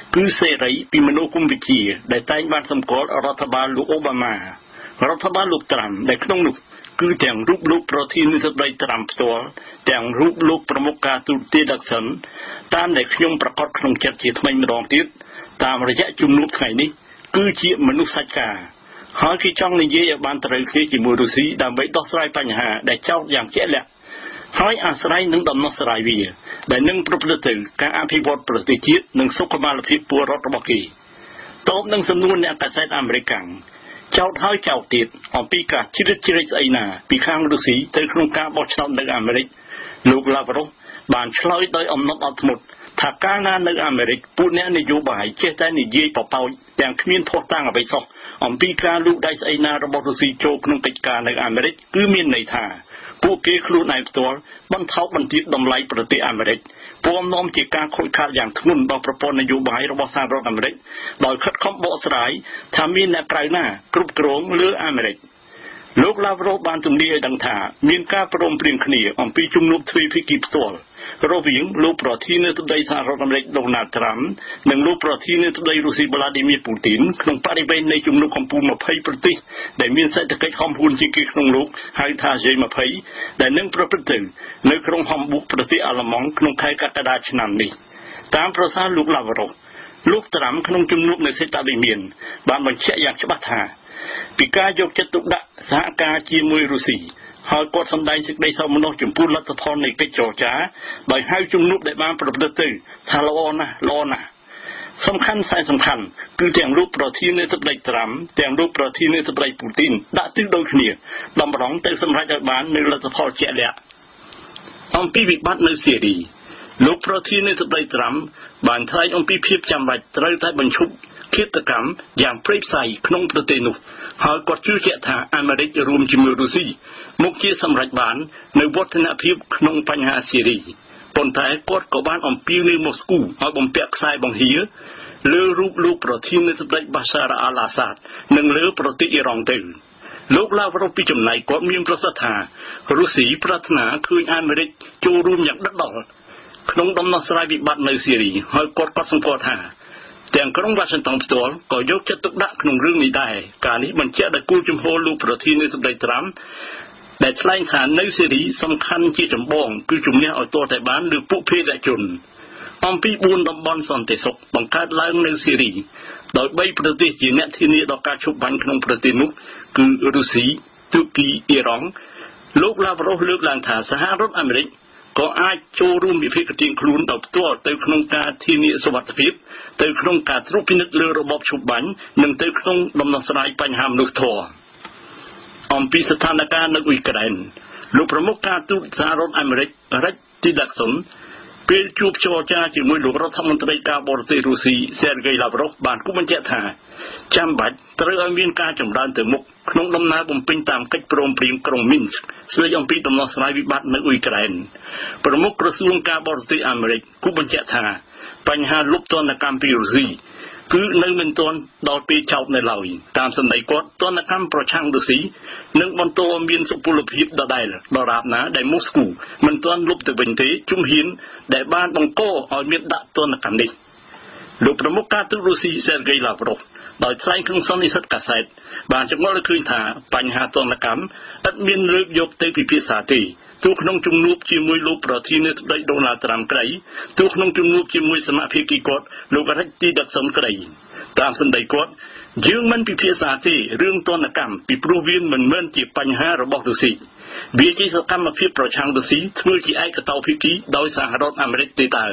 គឺសេរីពីមនោគមវិជ្ជាដែលតែងបានសម្គាល់រដ្ឋបាលលោកអូបាម៉ារដ្ឋបាលលោកត្រាំដែលក្នុងនោះគឺទាំងរូបលោកប្រធានាធិបតីត្រាំផ្ទាល់ទាំងរូបលោកប្រមុខការទូតទីដកសិនតាមដែលខ្ញុំប្រកាសក្នុងចិត្តជាថ្មីម្ដងទៀតតាមរយៈជំនួបថ្ងៃនេះគឺជាមនុស្សសាច់ការហើយគេចង់និយាយឲ្យបានត្រូវគ្នាជាមួយរុស្ស៊ីដើម្បីដោះស្រាយបញ្ហាដែលចោទយ៉ាងជាក់លាក់ហើយអាស្រ័យនឹងដំណោះស្រាយវាដែលនឹងប្រព្រឹត្តទៅការអភិវឌ្ឍប្រទេសជាតិនិងសុខុមាលភាពពលរដ្ឋរបស់គេតបនឹងសំណួរអ្នកកាសែតអាមេរិកចោទហើយចោទទៀតអំពីការជ្រៀតជ្រែកស្អីណាពីខាងរុស្ស៊ីទៅក្នុងការបោះឆ្នោតនៅអាមេរិកលោកឡាវរ៉ូសបានឆ្លើយដោយអំណត់អត់ធ្មត់ថាកាលណានៅអាមេរិកពួកអ្នកនយោបាយចេះតែនិយាយបបោចទាំងគ្មានភស្តុតាងអ្វីសោះអំពីការលូកដៃស្អីណារបស់រុស្ស៊ីចូលក្នុងកិច្ចការនៅអាមេរិកគឺមានន័យថាពួកគេខ្លួនឯងផ្ទាល់បន្ថោកបន្ទាបតម្លៃប្រទេសអាមេរិកព្រមនាំជាការខូចខាតយ៉ាងធ្ងន់ដល់ប្រព័ន្ធនយោបាយរបស់សហរដ្ឋអាមេរិកដោយខិតខំបកស្រាយថាមានអ្នកក្រៅណាគ្រប់គ្រងលើអាមេរិកលោកឡាវរ៉ូសបានទំនាយឲ្យដឹងថាមានការព្រមព្រៀងគ្នាអំពីជំនួបទ្វេភាគីផ្ទាល់រវាងលោកប្រធានាធិបតីសហរដ្ឋអាមេរិកដូណាល់ត្រាំនិងលោកប្រធានាធិបតីរុស្ស៊ីវ្លាឌីមៀពូទីនក្នុងបរិវេណនៃជំនួបកម្ពុជា20ប្រទេសដែលមានសេដ្ឋកិច្ចហំហួនជាងគេក្នុងលោកហៅថា G20 ដែលនឹងប្រព្រឹត្តទៅនៅក្រុងហំប៊ូកប្រទេសអាល្លឺម៉ង់ក្នុងខែកក្កដាឆ្នាំនេះតាមប្រសាសន៍លោកឡាវរ៉ូសលោកត្រាំក្នុងជំនួបនៅសេតវិមានបានបញ្ជាក់យ៉ាងច្បាស់ថាពីការយកចិត្តទុកដាក់សហការជាមួយរុស្ស៊ីហើយគាត់សម្ដែងសេចក្តីសោមនស្សចំពោះលទ្ធផលនៃកិច្ចចរចាដោយហៅជំនួបដែលបានប្រព្រឹត្តទៅថាល្អណាស់សំខាន់គឺទាំងលោកប្រធានាធិបតីត្រាំទាំងលោកប្រធានាធិបតីពូទីនដាក់ទិសដូចគ្នាតម្រង់ទៅសម្រេចឲ្យបាននូវលទ្ធផលជាក់លាក់អំពីវិបត្តិនៅស៊ីរីលោកប្រធានាធិបតីត្រាំបានថ្លែងអំពីភាពចាំបាច់ត្រូវតែបញ្ឈប់ឃាតកម្មយ៉ាងព្រៃផ្សៃក្នុងប្រទេសនោះហើយគាត់ជឿជាក់ថាអាមេរិករួមជាមួយរុស្ស៊ីមុខជាសម្រេចបាននៅវឌ្ឍនភាពក្នុងបញ្ហាស៊ីរីប៉ុន្តែគាត់ក៏បានអំពាវនាវម៉ូស្គូឲ្យបំពាក់ខ្សែបង្ហៀលើរូបលោកប្រធានាធិបតីបាសារ អាល់ អាសាដនិងលើប្រទេសអ៊ីរ៉ង់ទៅលោកឡាវរ៉ូសពីចំណែកគាត់មានប្រសាសន៍ថារុស្ស៊ីប្រាថ្នាឃើញអាមេរិកចូលរួមយ៉ាងដិតដល់ក្នុងដំណោះស្រាយវិបត្តិនៅស៊ីរីហើយគាត់ក៏សម្គាល់ថាទាំងក្រុងវ៉ាស៊ីនតោនផ្ទាល់ក៏យកចិត្តទុកដាក់ក្នុងរឿងនេះដែរការនេះបញ្ជាក់ដោយគូជំហរលោកប្រធានាធិបតីត្រាំដែលថ្លែងថានៅស៊ីរីសំខាន់ជាចម្បងគឺជំនះឲ្យទាល់តែបានលើពួកភេរវជនអំពី4តំបន់សន្តិសុខបង្កើតឡើងនៅស៊ីរីដោយ3ប្រទេសជាអ្នកធានាដល់ការឈប់បាញ់ក្នុងប្រទេសនោះគឺរុស្ស៊ីទូគីអ៊ីរ៉ង់លោកឡាវរ៉ូសលើកឡើងថាសហរដ្ឋអាមេរិកក៏អាចចូលរួមវិភាគទាញខ្លួនដោយផ្ទាល់ទៅក្នុងការធានាសុវត្ថិភាពទៅក្នុងការត្រួតពិនិត្យលើរបបឈប់បាញ់និងទៅក្នុងដំណោះស្រាយបញ្ហាមនុស្សធម៌អំពីស្ថានភាពនៅអ៊ុយក្រែនលោកប្រមុខការទូតសហរដ្ឋអាមេរិករ៉ិចទីដាក់សុនពេលជួបចរចាជាមួយលោករដ្ឋមន្ត្រីការបរទេសរុស្ស៊ីសេរហ្គីឡាវរ៉ូសបានគូបញ្ជាក់ថាចាំបាច់ត្រូវឲ្យមានការចម្រើនទៅមុខក្នុងដំណើរបំពេញតាមកិច្ចព្រមព្រៀងក្រុងមីនស្កស្ដីអំពីដំណោះស្រាយវិបត្តិនៅអ៊ុយក្រែនប្រមុខក្រសួងការបរទេសអាមេរិកគូបញ្ជាក់ថាបញ្ហាលុបទណ្ឌកម្មពីរុស្ស៊ីគឺនៅមិនទាន់ដល់ពេលចោទនៅឡើយតាមសម្ដីគាត់ទណ្ឌកម្មប្រឆាំងរុស្ស៊ីនឹងបន្តមានសុពលភាពដដែលដរាបណាដែលម៉ូស្គូមិនទាន់លុបទៅវិញទេជំហានដែលបានបង្កឲ្យមានដាក់ទណ្ឌកម្មនេះលោកប្រមុខការទូតរុស្ស៊ីសេរហ្គីឡាវរ៉ូសដោយថ្លែងក្នុងសន្និសីទកាសែតបានចម្លងឲ្យឃើញថាបញ្ហាទណ្ឌកម្មឥតមានលើកយកទៅពិភាក្សាទេទោះក្នុងជំនួបជាមួយលោកប្រធានាធិបតីដូណាល់ត្រាំក្តីទោះក្នុងជំនួបជាមួយសមាភាគីគាត់លោករ៉ិចទីដាក់សុនក្តីតាមសម្ដីគាត់យើងមិនពិភាក្សាទេរឿងទណ្ឌកម្មពីព្រោះវាមិនមែនជាបញ្ហារបស់រុស្ស៊ីវាជាសកម្មភាពប្រឆាំងរុស្ស៊ីធ្វើជាឯកតោភាគីដោយសហរដ្ឋអាមេរិកទេតើ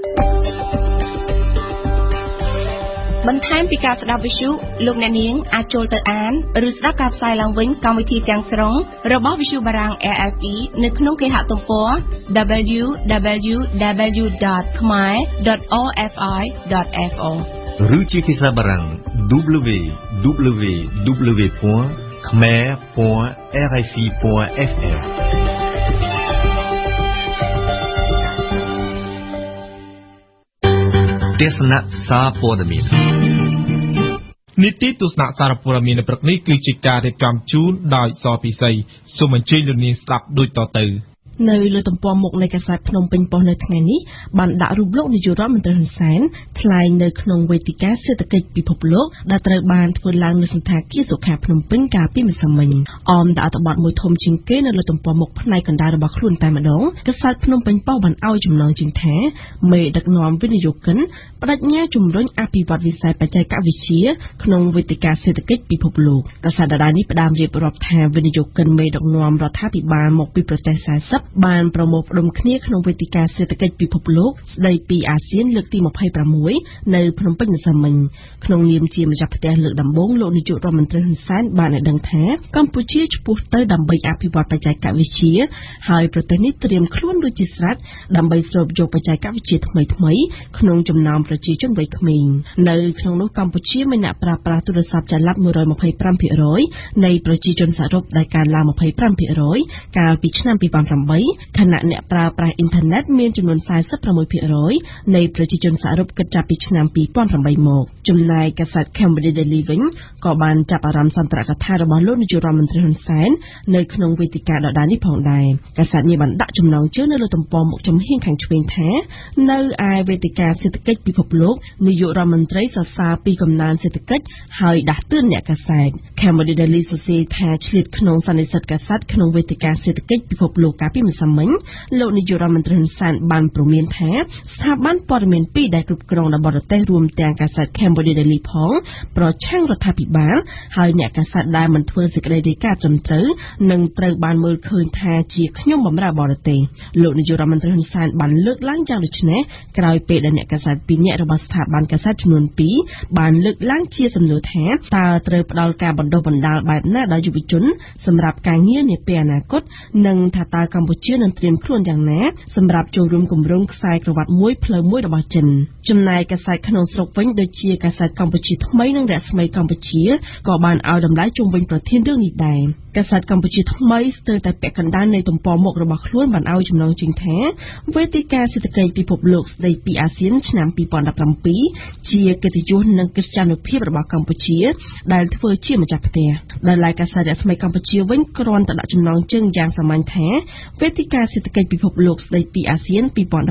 បន្ថែមពីការស្ដាប់វិទ្យុលោកអ្នកនាងអាចចូលទៅអានឬស្ដាប់ការផ្សាយឡើងវិញកម្មវិធីទាំងស្រុងរបស់វិទ្យុបារាំង RFI នៅក្នុងគេហទំព័រ www.khmer.rfi.fr ឬជាភាសាបារាំង www.khmer.rfi.fr ទេសនាសារព័ត៌មាននីតិទស្សនៈសារព័ត៌មាននៅព្រឹកនេះគឺជាការរៀបចំជូនដោយសពិសីសូមអញ្ជើញលោកនាងស្ដាប់ដូចតទៅនៅលើទំព័រមុខនៃកាសែតភ្នំពេញប៉ុស្តិ៍នៅថ្ងៃនេះបានដាក់រូបលោកនាយករដ្ឋមន្ត្រីហ៊ុនសែនថ្លែងនៅក្នុងវេទិកាសេដ្ឋកិច្ចពិភពលោកដែលត្រូវបានធ្វើឡើងនៅសន្តាគារសុខាភ្នំពេញកាលពីម្សិលមិញអមដាក់អត្ថបទមួយធំជាងគេនៅលើទំព័រមុខផ្នែកកណ្ដាលរបស់ខ្លួនតែម្ដងកាសែតភ្នំពេញប៉ុស្តិ៍បានឲ្យចំណងជើងថាមេដឹកនាំវិនិយោគិនបដិញ្ញាជំរុញអភិវឌ្ឍវិស័យបច្ចេកវិទ្យាក្នុងវេទិកាសេដ្ឋកិច្ចពិភពលោកកាសែតដដែលនេះផ្ដើមរៀបរាប់ថាវិនិយោគិនមេដឹកនាំរដ្ឋាភិបាលមកពីប្រទេស40បានប្រមូលផ្ដុំគ្នាក្នុងវេទិកាសេដ្ឋកិច្ចពិភពលោកស្ដីពីអាស៊ានលើកទី26នៅភ្នំពេញម្សិលមិញក្នុងនាមជាម្ចាស់ផ្ទះលើកដំបូងលោកនាយករដ្ឋមន្ត្រីហ៊ុនសែនបានឲ្យដឹងថាកម្ពុជាឆ្ពោះទៅដើម្បីអភិវឌ្ឍបច្ចេកវិទ្យាហើយប្រទេសនេះត្រៀមខ្លួនរួចជាស្រេចដើម្បីស្រូបយកបច្ចេកវិទ្យាថ្មីៗក្នុងចំណោមប្រជាជនវ័យក្មេងនៅក្នុងនោះកម្ពុជាមានអ្នកប្រើប្រាស់ទូរស័ព្ទចល័ត 125% នៃប្រជាជនសរុបដែលកើនឡើង 25% កាលពីឆ្នាំ 2008 ខណៈអ្នកប្រើប្រាស់អ៊ីនធឺណិតមានចំនួន 46% នៃប្រជាជនសរុបគិតចាប់ពីឆ្នាំ 2008 មកចំណែកកាសែត Cambodia Daily វិញក៏បានចាប់អារម្មណ៍សន្ទរកថារបស់លោកនាយករដ្ឋមន្ត្រីហ៊ុនសែននៅក្នុងវេទិកាដដែលនេះផងដែរកាសែតនេះបានដាក់ចំណងជើងនៅលើទំព័រមុខចំហៀងខាងឆ្វេងថានៅឯវេទិកាសេដ្ឋកិច្ចពិភពលោកនាយករដ្ឋមន្ត្រីសរសើរពីកំណើនសេដ្ឋកិច្ចហើយដាស់តឿនអ្នកកាសែត Cambodia Daily សរសេរថាឆ្លៀតក្នុងសន្និសីទកាសែតក្នុងវេទិកាសេដ្ឋកិច្ចពិភពលោកកាលពីម្សិលមិញលោកនាយករដ្ឋមន្ត្រីហ៊ុនសែនបានព្រមានថាស្ថាប័នព័ត៌មានពីរដែលគ្រប់គ្រងដោយបរទេសរួមទាំងកាសែត Cambodia Daily ផងប្រឆាំងរដ្ឋាភិបាលហើយអ្នកកាសែតដែលមិនធ្វើសេចក្តីរាយការណ៍ត្រឹមត្រូវនឹងត្រូវបានមើលឃើញថាជាខ្ញុំបម្រើបរទេសលោកនាយករដ្ឋមន្ត្រីហ៊ុនសែនបានលើកឡើងយ៉ាងដូចនេះក្រោយពេលដែលអ្នកកាសែត2នាក់របស់ស្ថាប័នកាសែតចំនួន2បានលើកឡើងជាសំណួរថាតើត្រូវផ្ដល់ការបណ្ដុះបណ្ដាលបែបណាដល់យុវជនសម្រាប់ការងារនាពេលអនាគតនិងថាតើកម្ពុជានឹងត្រៀមខ្លួនយ៉ាងណាសម្រាប់ចូលរួមគម្រោងខ្សែក្រវ៉ាត់មួយផ្លូវមួយរបស់ចិនចំណែកកាសែតក្នុងស្រុកវិញដូចជាកាសែតកម្ពុជាថ្មីនិងរស្មីកម្ពុជាក៏បានឲ្យតម្លៃជុំវិញប្រធានរឿងនេះដែរកាសែតកម្ពុជាថ្មីស្ទើរតែពាក់កណ្ដាលនៃទំព័រមុខរបស់ខ្លួនបានឲ្យចំណងជើងថាវេទិកាសេដ្ឋកិច្ចពិភពលោកស្ដីពីអាស៊ានឆ្នាំ 2017 ជាកិត្តិយសនិងកិត្យានុភាពរបស់កម្ពុជាដែលធ្វើជាម្ចាស់ផ្ទះដែលឡែកកាសែតរស្មីកម្ពុជាវិញគ្រាន់តែដាក់ចំណងជើងយ៉ាងសាមញ្ញថាវេទិកាសេដ្ឋកិច្ចពិភពលោកស្ដីពីអាស៊ាន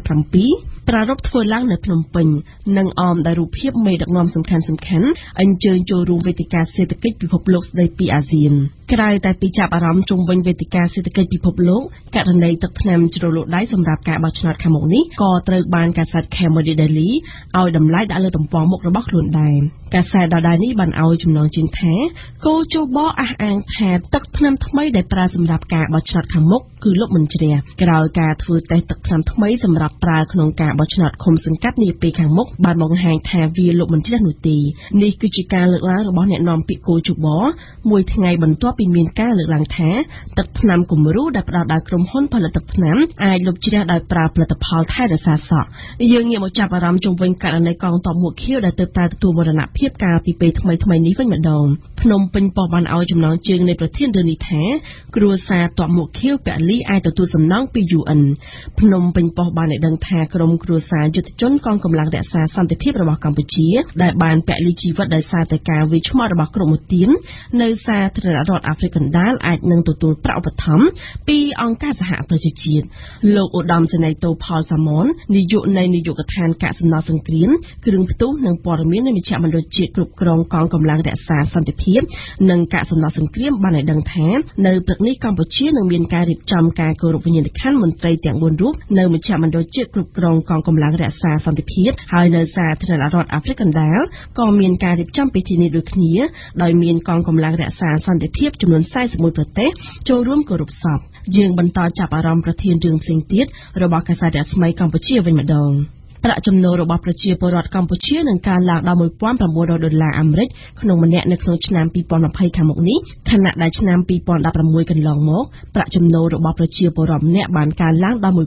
2017 ប្រារព្ធធ្វើឡើងនៅភ្នំពេញនិងអមដោយរូបភាពមេដឹកនាំសំខាន់ៗអញ្ជើញចូលរួមវេទិកាសេដ្ឋកិច្ចពិភពលោកស្ដីពីអាស៊ានក្រៅតែពីចាប់អារម្មណ៍ជុំវិញវេទិកាសេដ្ឋកិច្ចពិភពលោកករណីទឹកថ្នាំជ្រលក់ដៃសម្រាប់ការបោះឆ្នោតខាងមុខនេះក៏ត្រូវបានកាសែត Cambodia Daily ឲ្យតម្លៃដាក់លើទំព័រមុខរបស់ខ្លួនដែរកាសែតដដែលនេះបានឲ្យចំណងជើងថាគោជបអះអាងថាទឹកថ្នាំថ្មីដែលប្រើសម្រាប់ការបោះឆ្នោតខាងមុខគឺលោកមិនជ្រះក្រោយការធ្វើតេស្តទឹកថ្នាំថ្មីសម្រាប់ប្រើក្នុងការបោះឆ្នោតឃុំសង្កាត់នាពេលខាងមុខបានបង្ហាញថាវាលោកមិនជ្រះនោះទេនេះគឺជាការលើកឡើងរបស់អ្នកនាំពាក្យគោជបមួយថ្ងៃបន្ទាប់ពីមានការលើកឡើងថាទឹកថ្នាំគំរូដែលផ្ដល់ដោយក្រុមហ៊ុនផលិតទឹកថ្នាំអាចលុបជ្រះដោយប្រើផលិតផលថែរក្សាសក់យើងងាកមកចាប់អារម្មណ៍ជុំវិញករណីកងទ័ពមួកខៀវដែលទើបតែទទួលមរណភាពកាលពីពេលថ្មីនេះវិញម្ដងភ្នំពេញប៉ុស្តិ៍បានឲ្យចំណងជើងនៃប្រធានរឿងនេះថាគ្រួសារទ័ពមួកខៀវពលីអាចទទួលសំណងពី UN ភ្នំពេញប៉ុស្តិ៍បានឲ្យដឹងថាក្រុមគ្រួសារយុទ្ធជនកងកម្លាំងរក្សាសន្តិភាពរបស់កម្ពុជាដែលបានពលីជីវិតដោយសារតែការវាយឆ្មក់របស់ក្រុមមុទាននៅសាធារណរដ្ឋអាហ្វ្រិកកណ្ដាលអាចនឹងទទួលប្រាក់ឧបត្ថម្ភពីអង្គការសហប្រជាជាតិលោកឧត្តមសេនីយ៍តូផលសាម៉ុននាយកនៃនាយកដ្ឋានកាកសំណល់សង្គ្រាមគ្រឿងផ្ទុះនិងព័ត៌មាននៃមជ្ឈមណ្ឌលជាតិគ្រប់គ្រងកងកម្លាំងរក្សាសន្តិភាពនិងកាកសំណល់សង្គ្រាមបានឲ្យដឹងថានៅព្រឹកនេះកម្ពុជានឹងមានការរៀបចំការគោរពវិញ្ញាណក្ខន្ធមន្ត្រីទាំង4រូបនៅមជ្ឈមណ្ឌលជាតិគ្រប់គ្រងកងកម្លាំងរក្សាសន្តិភាពហើយនៅសាធារណរដ្ឋអាហ្វ្រិកកណ្ដាលក៏មានការរៀបចំពិធីនេះដូចគ្នាដោយមានកងកម្លាំងរក្សាសន្តិភាពចំនួន41ប្រទេសចូលរួមគោរពសពយើងបន្តចាប់អារម្មណ៍ប្រធានរឿងផ្សេងទៀតរបស់កាសែតរស្មីកម្ពុជាវិញម្ដងប្រាក់ចំណូលរបស់ប្រជាពលរដ្ឋកម្ពុជានឹងកើនឡើងដល់$1,900អាមេរិកក្នុងម្នាក់នៅក្នុងឆ្នាំ2020ខាងមុខនេះខណៈដែលឆ្នាំ2016កន្លងមកប្រាក់ចំណូលរបស់ប្រជាពលរដ្ឋម្នាក់បានកើនឡើងដល់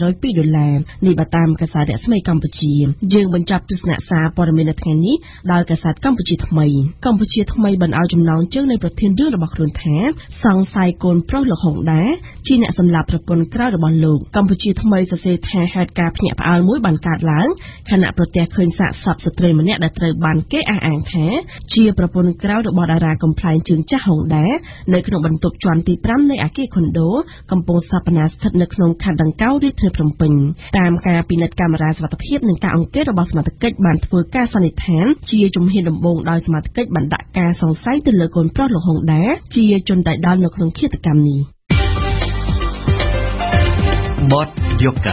$1,302នេះបើតាមកាសែតរស្មីកម្ពុជាយើងបញ្ចប់ទស្សនៈសារព័ត៌មាននៅថ្ងៃនេះដោយកាសែតកម្ពុជាថ្មីបានឲ្យចំណងជើងនៃប្រធានរឿងរបស់ខ្លួនថាសង្ស័យកូនប្រុសលោកហុងដាជាអ្នកសម្លាប់ប្រពន្ធក្រោយរបស់លោកកម្ពុជាថ្មីសរសេរថាហេតុការណ៍ភ្ញាក់ផ្អើលមួយបានកើតកើតឡើងខណៈប្រទេសឃើញសាកសពស្ត្រីម្នាក់ដែលត្រូវបានគេអះអាងថាជាប្រពន្ធក្រៅរបស់តារាកំប្លែងជើងចាស់ហុងដានៅក្នុងបន្ទប់ជាន់ទី5នៃអគារខុនដូកំពុងស្ថាបនាស្ថិតនៅក្នុងខណ្ឌដង្កោរាជធានីភ្នំពេញតាមការពិនិត្យកាមេរ៉ាសុវត្ថិភាពនិងការអង្កេតរបស់សមាជិកបានធ្វើការសន្និដ្ឋានជាជំហានដំបូងដោយសមាជិកបានដាក់ការសង្ស័យទៅលើកូនប្រុសលោកហុងដាជាជនតែដល់នៅក្នុងឃាតកម្មនេះបទយោកា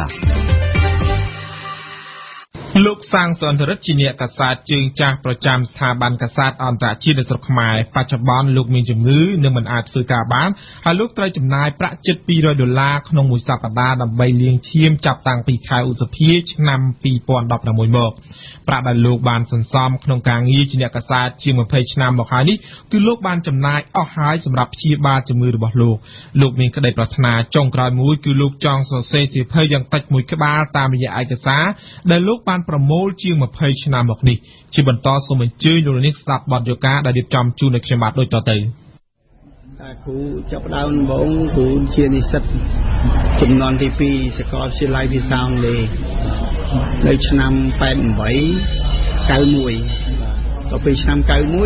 លោកសាងសន្តិរិទ្ធជាអ្នកកាសែតជើងចាស់ប្រចាំស្ថាប័នកាសែតអន្តរជាតិនៅស្រុកខ្មែរបច្ចុប្បន្នលោកមានជំងឺនិងមិនអាចធ្វើការបានហើយលោកត្រូវចំណាយប្រាក់ជិត$200ក្នុងមួយសប្តាហ៍ដើម្បីលាងឈាមចាប់តាំងពីខែឧសភាឆ្នាំ2016មកប្រាក់ដែលលោកបានសន្សំក្នុងការងារជាអ្នកកាសែតជាង20ឆ្នាំមកហើយនេះគឺលោកបានចំណាយអស់ហើយសម្រាប់ព្យាបាលជំងឺរបស់លោកមានក្តីប្រាថ្នាចុងក្រោយមួយគឺលោកចង់សរសេរសៀវភៅយ៉ាងតិចមួយក្បាលតាមរយៈឯកសារដែលលោកបានប្រមូលជាង20ឆ្នាំមកនេះជាបន្តសូមអញ្ជើញលោកនាងស្ដាប់បទយោការដែលរៀបចំជូននៅខ្ញុំបាទដូចតទៅគ្រូចាប់ផ្ដើមដំបូងគ្រូជានិស្សិតចំនួនទី2សាកលវិទ្យាល័យភាសាអង់គ្លេសនៅឆ្នាំ88 91ដល់ពេលឆ្នាំ91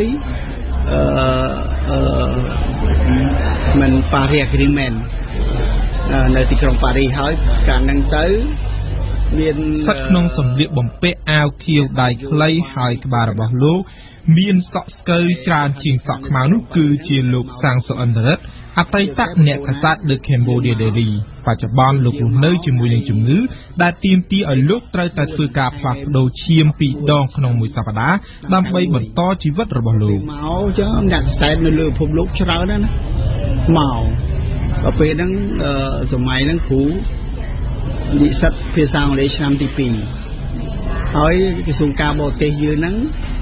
មិនប៉ារី agreement នៅទីក្រុងប៉ារីហើយកាលហ្នឹងទៅមានសិតក្នុងសម្លៀកបំពាក់អាវខៀវដៃខ្លីហើយក្បាលរបស់លោកមានសក់ស្កូវច្រើនជាងសក់ខ្មៅនោះគឺជាលោកសាងសុអន្តរិទ្ធអតីតអ្នកកាសែត The Cambodia Daily បច្ចុប្បន្នលោករស់នៅជាមួយនឹងជំងឺដែលទាមទារឲ្យលោកត្រូវតែធ្វើការផ្លាស់ប្ដូរឈាម2ដងក្នុងមួយសប្តាហ៍ដើម្បីបន្តជីវិតរបស់លោកមកចឹងអ្នកកាសែតនៅលើពិភពលោកច្រើនណាស់មកដល់ពេលហ្នឹងសម័យហ្នឹងគ្រូនិស្សិតភាសាអង់គ្លេសឆ្នាំទី2ហើយក្រសួងការបរទេសយើងហ្នឹង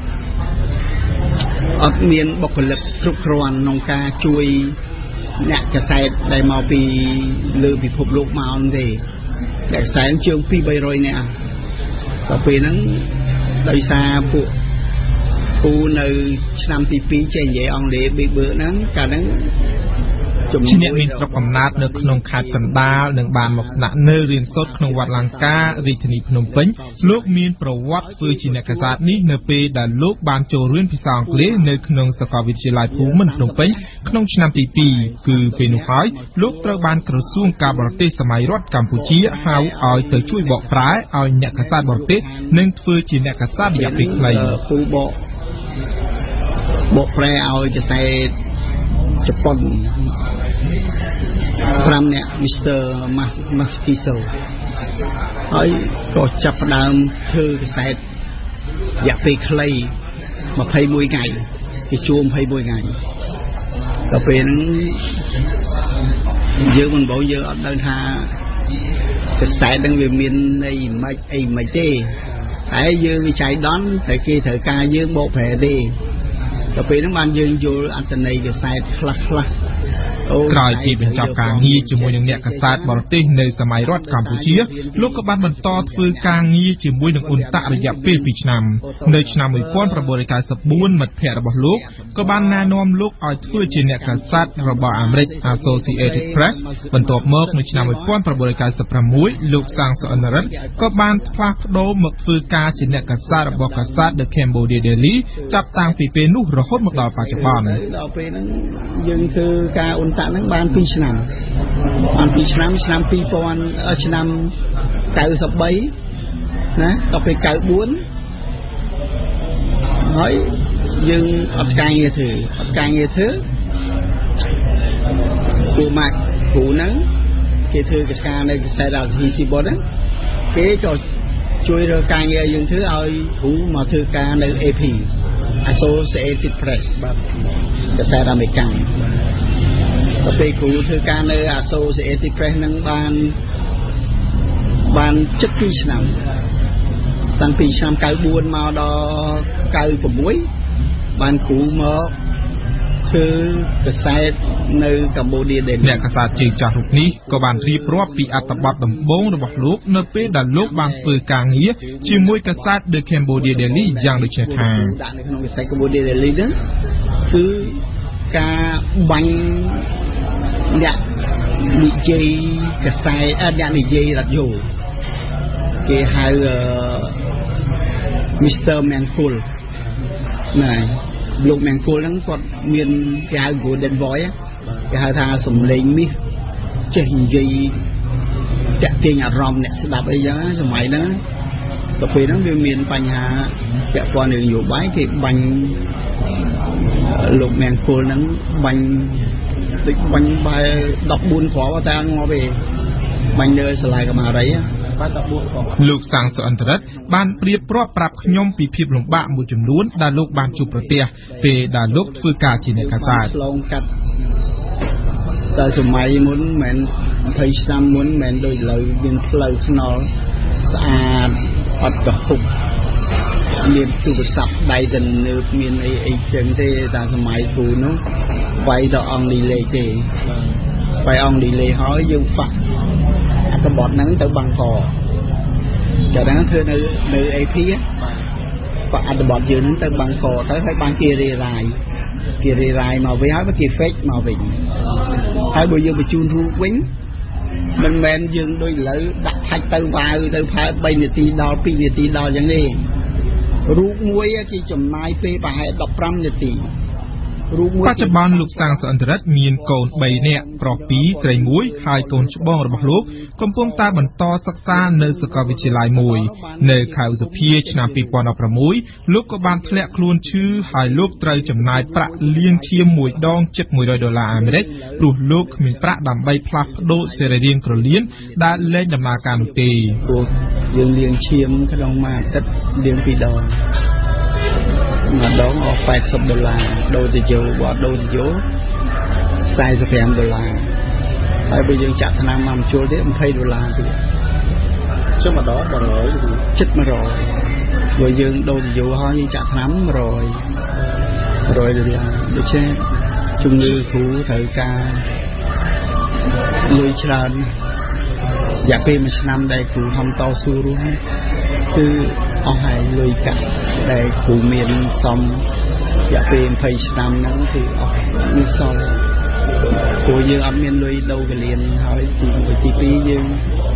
អត់មានបុគ្គលិកគ្រប់គ្រាន់ក្នុងការជួយអ្នកកាសែតដែលមកពីលើពិភពលោកមកហ្នឹងទេអ្នកកាសែតជាង200-300នាក់ដល់ពេលហ្នឹងដោយសារពួកពូនៅឆ្នាំទី2ចេះនិយាយអង់គ្លេសបេបឺហ្នឹងកាលហ្នឹងជាអ្នកមានស្រុកកំណើតនៅក្នុងខេត្តកណ្ដាលនិងបានមកស្នាក់នៅរៀនសូត្រក្នុងវត្តលង្ការាជធានីភ្នំពេញលោកមានប្រវត្តិធ្វើជាអ្នកកាសែតនេះនៅពេលដែលលោកបានចូលរៀនភាសាអង់គ្លេសនៅក្នុងសាកលវិទ្យាល័យភូមិន្ទភ្នំពេញក្នុងឆ្នាំទី2គឺពេលនោះហើយលោកត្រូវបានក្រសួងការបរទេសសម័យរដ្ឋកម្ពុជាហៅឲ្យទៅជួយបកប្រែឲ្យអ្នកកាសែតបរទេសនិងធ្វើជាអ្នកកាសែតរយៈពេលខ្លីពូបកប្រែឲ្យកាសែតជប៉ុន5នាក់ Mr. Maskiso ហើយក៏ចាប់ផ្ដើមធ្វើកាសែតរយៈពេលខ្លី21ថ្ងៃគេជួ21ថ្ងៃដល់ពេលហ្នឹងយើងមិនបងយើងអត់ដឹងថាកាសែតហ្នឹងវាមានន័យមិនអីមិនទេតែយើងវិច័យដន់តែគេត្រូវការយើងបកប្រែទេដល់ពេលហ្នឹងបានយើងយល់អត្ថន័យកាសែតខ្លះក្រោយពីបញ្ចប់ការងារជាមួយនឹងអ្នកកាសែតបរទេសនៅសម័យរដ្ឋកម្ពុជាលោកក៏បានបន្តធ្វើការងារជាមួយនឹងអ៊ុនតាក់រយៈពេល2ឆ្នាំនៅឆ្នាំ1994មិត្តភ័ក្តិរបស់លោកក៏បានណែនាំលោកឲ្យធ្វើជាអ្នកកាសែតរបស់អាមេរិក Associated Press បន្ទាប់មកនៅឆ្នាំ1996លោកសាងសុអន្តរិទ្ធក៏បានផ្លាស់ប្ដូរមកធ្វើការជាអ្នកកាសែតរបស់កាសែត The Cambodia Daily ចាប់តាំងពីពេលនោះរហូតមកដល់បច្ចុប្បន្នដល់ពេលហ្នឹងយើងធ្វើការអ៊ុនតាក់ហ្នឹងបាន2ឆ្នាំឆ្នាំ2000ឆ្នាំ93ណាដល់ពេល94ហើយយើងអត់ការងារធ្វើពួកម៉ាក់គ្រូហ្នឹងគេធ្វើកិច្ចការនៅកាសែត RFI បតហ្នឹងគេក៏ជួយរកការងារយើងធ្វើឲ្យគ្រូមកធ្វើការនៅ AP Associated Press បាទកាសែតអាមេរិកដល់ពេលគ្រូធ្វើការនៅ Associated Press ហ្នឹងបានជិត2ឆ្នាំតាំងពីឆ្នាំ94មកដល់96បានគ្រូមកធ្វើកាសែតនៅកម្ពុជាដែរអ្នកកាសែតជើងចាស់រូបនេះក៏បានរៀបរាប់ពីអត្ថបទដំបូងរបស់លោកនៅពេលដែលលោកបានធ្វើការងារជាមួយកាសែត The Cambodia Daily យ៉ាងដូចនេះថាដាក់នៅក្នុងកាសែត Cambodia Daily ហ្នឹងគឺការបាញ់អ្នកនិយាយកាសែតអ្នកនិយាយរ៉ាឌីយ៉ូគេហៅMr. Mangkul ណែលោក Mangkul ហ្នឹងគាត់មានគេហៅ Golden Voice គេហៅថាសំឡេងមាសចេះនិយាយតាក់ទាញអារម្មណ៍អ្នកស្ដាប់អីចឹងសម័យហ្នឹងទៅពេលហ្នឹងវាមានបញ្ហាពាក់ព័ន្ធនឹងនយោបាយគេបាញ់លោក Mangkul ហ្នឹងបាញ់បែ14គ្រាប់តែងាប់ទេបាញ់លើសាលាកម្មារីបាទ14គ្រាប់លោកសាំងសុអន្តរិទ្ធបានប្រៀបប្រាប់ប្រាប់ខ្ញុំពីភាពលំបាកមួយចំនួនដែលលោកបានជួបប្រទះពេលដែលលោកធ្វើការជាអ្នកកាសែតឆ្លងកាត់តែសម័យមុនមិន20ឆ្នាំមុនមិនដូចឥឡូវមានផ្លូវថ្នល់ស្អាតអត់កហុកមានទូរស័ព្ទដៃទៅនើបមានអីចឹងទេតែសម័យគ្រូនោះវាយទៅអង់គ្លេសទេវាយអង់គ្លេសហើយយើងហ្វាក់អត្ថបទហ្នឹងទៅបាំងកចាហ្នឹងធ្វើនៅ AP ហ្វាក់អត្ថបទយើងហ្នឹងទៅបាំងកទៅហើយបានគេរាយមកវិញហើយគេ fake មកវិញហើយបើយើងបញ្ជូនរូបវិញមិនមែនយើងដូចឥឡូវដាក់ផាច់ទៅវាវទៅផែ3នាទីដល់2នាទីដល់ចឹងទេរូបមួយគេចំណាយពេលប្រហែល15នាទីរូបមួយបច្ចុប្បន្នលោកសាំងសុអន្តរិទ្ធមានកូន3នាក់ប្រុស2ស្រី1ហើយកូនច្បងរបស់លោកកំពុងតែបន្តសិក្សានៅសាកលវិទ្យាល័យមួយនៅខែឧសភាឆ្នាំ2016លោកក៏បានធ្លាក់ខ្លួនឈឺហើយលោកត្រូវចំណាយប្រាក់លាងឈាមមួយដងជិត$100អាមេរិកព្រោះលោកគ្មានប្រាក់ដើម្បីផ្លាស់ប្ដូរសរីរាង្គក្រលៀនដែលលែងដំណើរការនោះទេព្រោះយើងលាងឈាមក្នុងមួយអាទិត្យលាង2ដងម្ដងអស់$80ដូរទៅយោបើដូរទៅយោ$45ហើយបើយើងចាក់ថ្នាំមកជួលទៀត$20ទៀតចុះម្ដង100ជិត100បើយើងដូរទៅយោហើយយើងចាក់ថ្នាំ$100ដូច្នេះជំងឺគ្រូត្រូវការលុយច្រើនរយៈពេល1ឆ្នាំដែលគ្រូហំតស៊ូរស់គឺអស់ហើយលុយកាក់ដែលគ្រូមានសំរយៈពេល20ឆ្នាំហ្នឹងគឺអស់មានសល់ព្រោះយើងអត់មានលុយដូរកលៀនហើយទី2យើង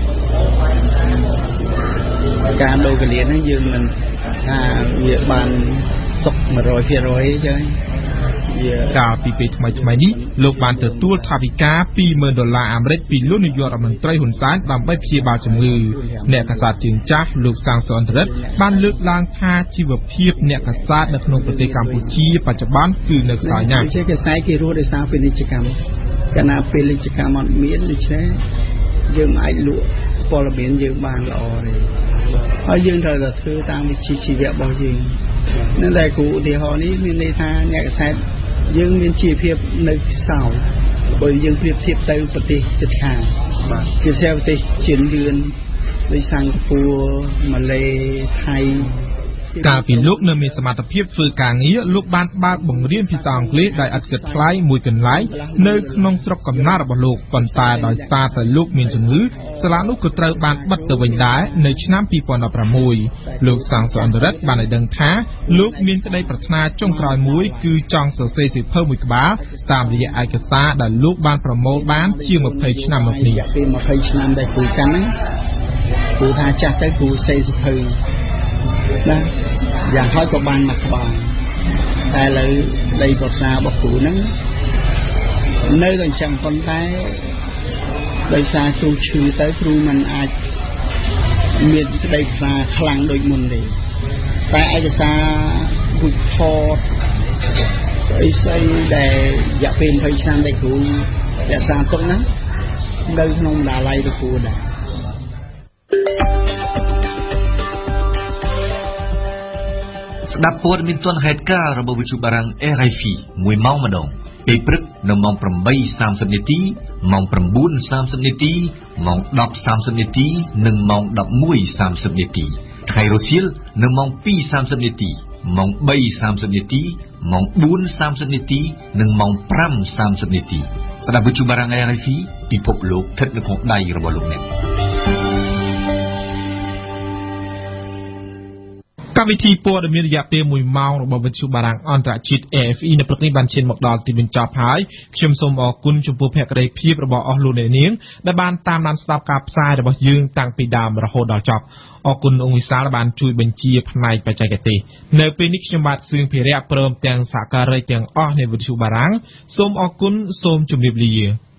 ការដូរកលៀនហ្នឹងយើងមិនថាវាបានសុខ 100% ចឹងកាលពីពេលថ្មីនេះលោកបានទទួលថវិកា$20,000អាមេរិកពីលោកនាយករដ្ឋមន្ត្រីហ៊ុនសែនដើម្បីព្យាបាលជំងឺអ្នកកាសែតជើងចាស់លោកសាំងសុអន្តរិទ្ធបានលើកឡើងថាជីវភាពអ្នកកាសែតនៅក្នុងប្រទេសកម្ពុជាបច្ចុប្បន្នគឺនៅខ្សោយណាស់ជាកាសែតគេរស់ដោយសារពាណិជ្ជកម្មកាលណាពាណិជ្ជកម្មអត់មានដូច្នេះយើងអាចលក់ព័ត៌មានយើងបានល្អទេហើយយើងត្រូវតែធ្វើតាមវិជ្ជាជីវៈរបស់យើងនៅតែគ្រូឧទាហរណ៍នេះមានន័យថាអ្នកកាសែតយើងមានជីវភាពនៅខ្សោយបើយើងប្រៀបធៀបទៅប្រទេសជិតខាងជាពិសេសប្រទេសជឿនលឿនដូចសិង្ហបុរីម៉ាឡេថៃកាលពីលោកនៅមានសមត្ថភាពធ្វើការងារលោកបានបើកបង្រៀនភាសាអង់គ្លេសដោយឥតគិតថ្លៃមួយកន្លែងនៅក្នុងស្រុកកំណើតរបស់លោកប៉ុន្តែដោយសារតែលោកមានជំងឺសាលានោះក៏ត្រូវបានបិទទៅវិញដែរនៅឆ្នាំ2016លោកសាំងសុអន្តរិទ្ធបានឲ្យដឹងថាលោកមានក្តីប្រាថ្នាចុងក្រោយមួយគឺចង់សរសេរសៀវភៅមួយក្បាលតាមរយៈឯកសារដែលលោកបានប្រមូលបានជាង20ឆ្នាំមកនេះពេល20ឆ្នាំដែលគ្រូកាន់ហ្នឹងគ្រូថាចាស់ទៅគ្រូសេសៀវភៅណាយ៉ាងហោចក៏បានមកក្បាលតែឥឡូវដីប្រាថ្នារបស់គ្រូហ្នឹងនៅតែអញ្ចឹងប៉ុន្តែដោយសារគ្រូឈឺទៅគ្រូមិនអាចមានក្តីប្រាថ្នាខ្លាំងដូចមុនទេតែឯកសារពុជផតអីស្អីដែលរយៈពេល20ឆ្នាំដែលគ្រូរក្សាទុកហ្នឹងនៅក្នុងបណ្ណាល័យរបស់គ្រូដែរស្ដាប់ព័ត៌មានទាន់ហេតុការណ៍របស់វិទ្យុបារាំង RFI 1ម៉ោងម្ដងពេលព្រឹកនៅម៉ោង 8:30 នាទីម៉ោង 9:30 នាទីម៉ោង 10:30 នាទីនិងម៉ោង 11:30 នាទីថ្ងៃរសៀលនៅម៉ោង 2:30 នាទីម៉ោង 3:30 នាទីម៉ោង 4:30 នាទីនិងម៉ោង 5:30 នាទីស្ដាប់វិទ្យុបារាំង RFI ពិភពលោកស្ថិតនៅក្នុងដៃរបស់លោកអ្នកកកម្មវិធីព័ត៌មានរយៈពេល1ម៉ោងរបស់វិទ្យុបារាំងអន្តរជាតិ RFI នៅព្រឹកនេះបានឈានមកដល់ទីបញ្ចប់ហើយខ្ញុំសូមអរគុណចំពោះភក្ដីភាពរបស់អស់លោកអ្នកនាងដែលបានតាមដានស្ដាប់ការផ្សាយរបស់យើងតាំងពីដើមរហូតដល់ចប់អរគុណអង្គវិសាលបានជួយបញ្ជាផ្នែកបច្ចេកទេសនៅពេលនេះខ្ញុំបាទសឿងភិរៈព្រមទាំងសហការីទាំងអស់នៃវិទ្យុបារាំងសូមអរគុណសូមជម្រាបលា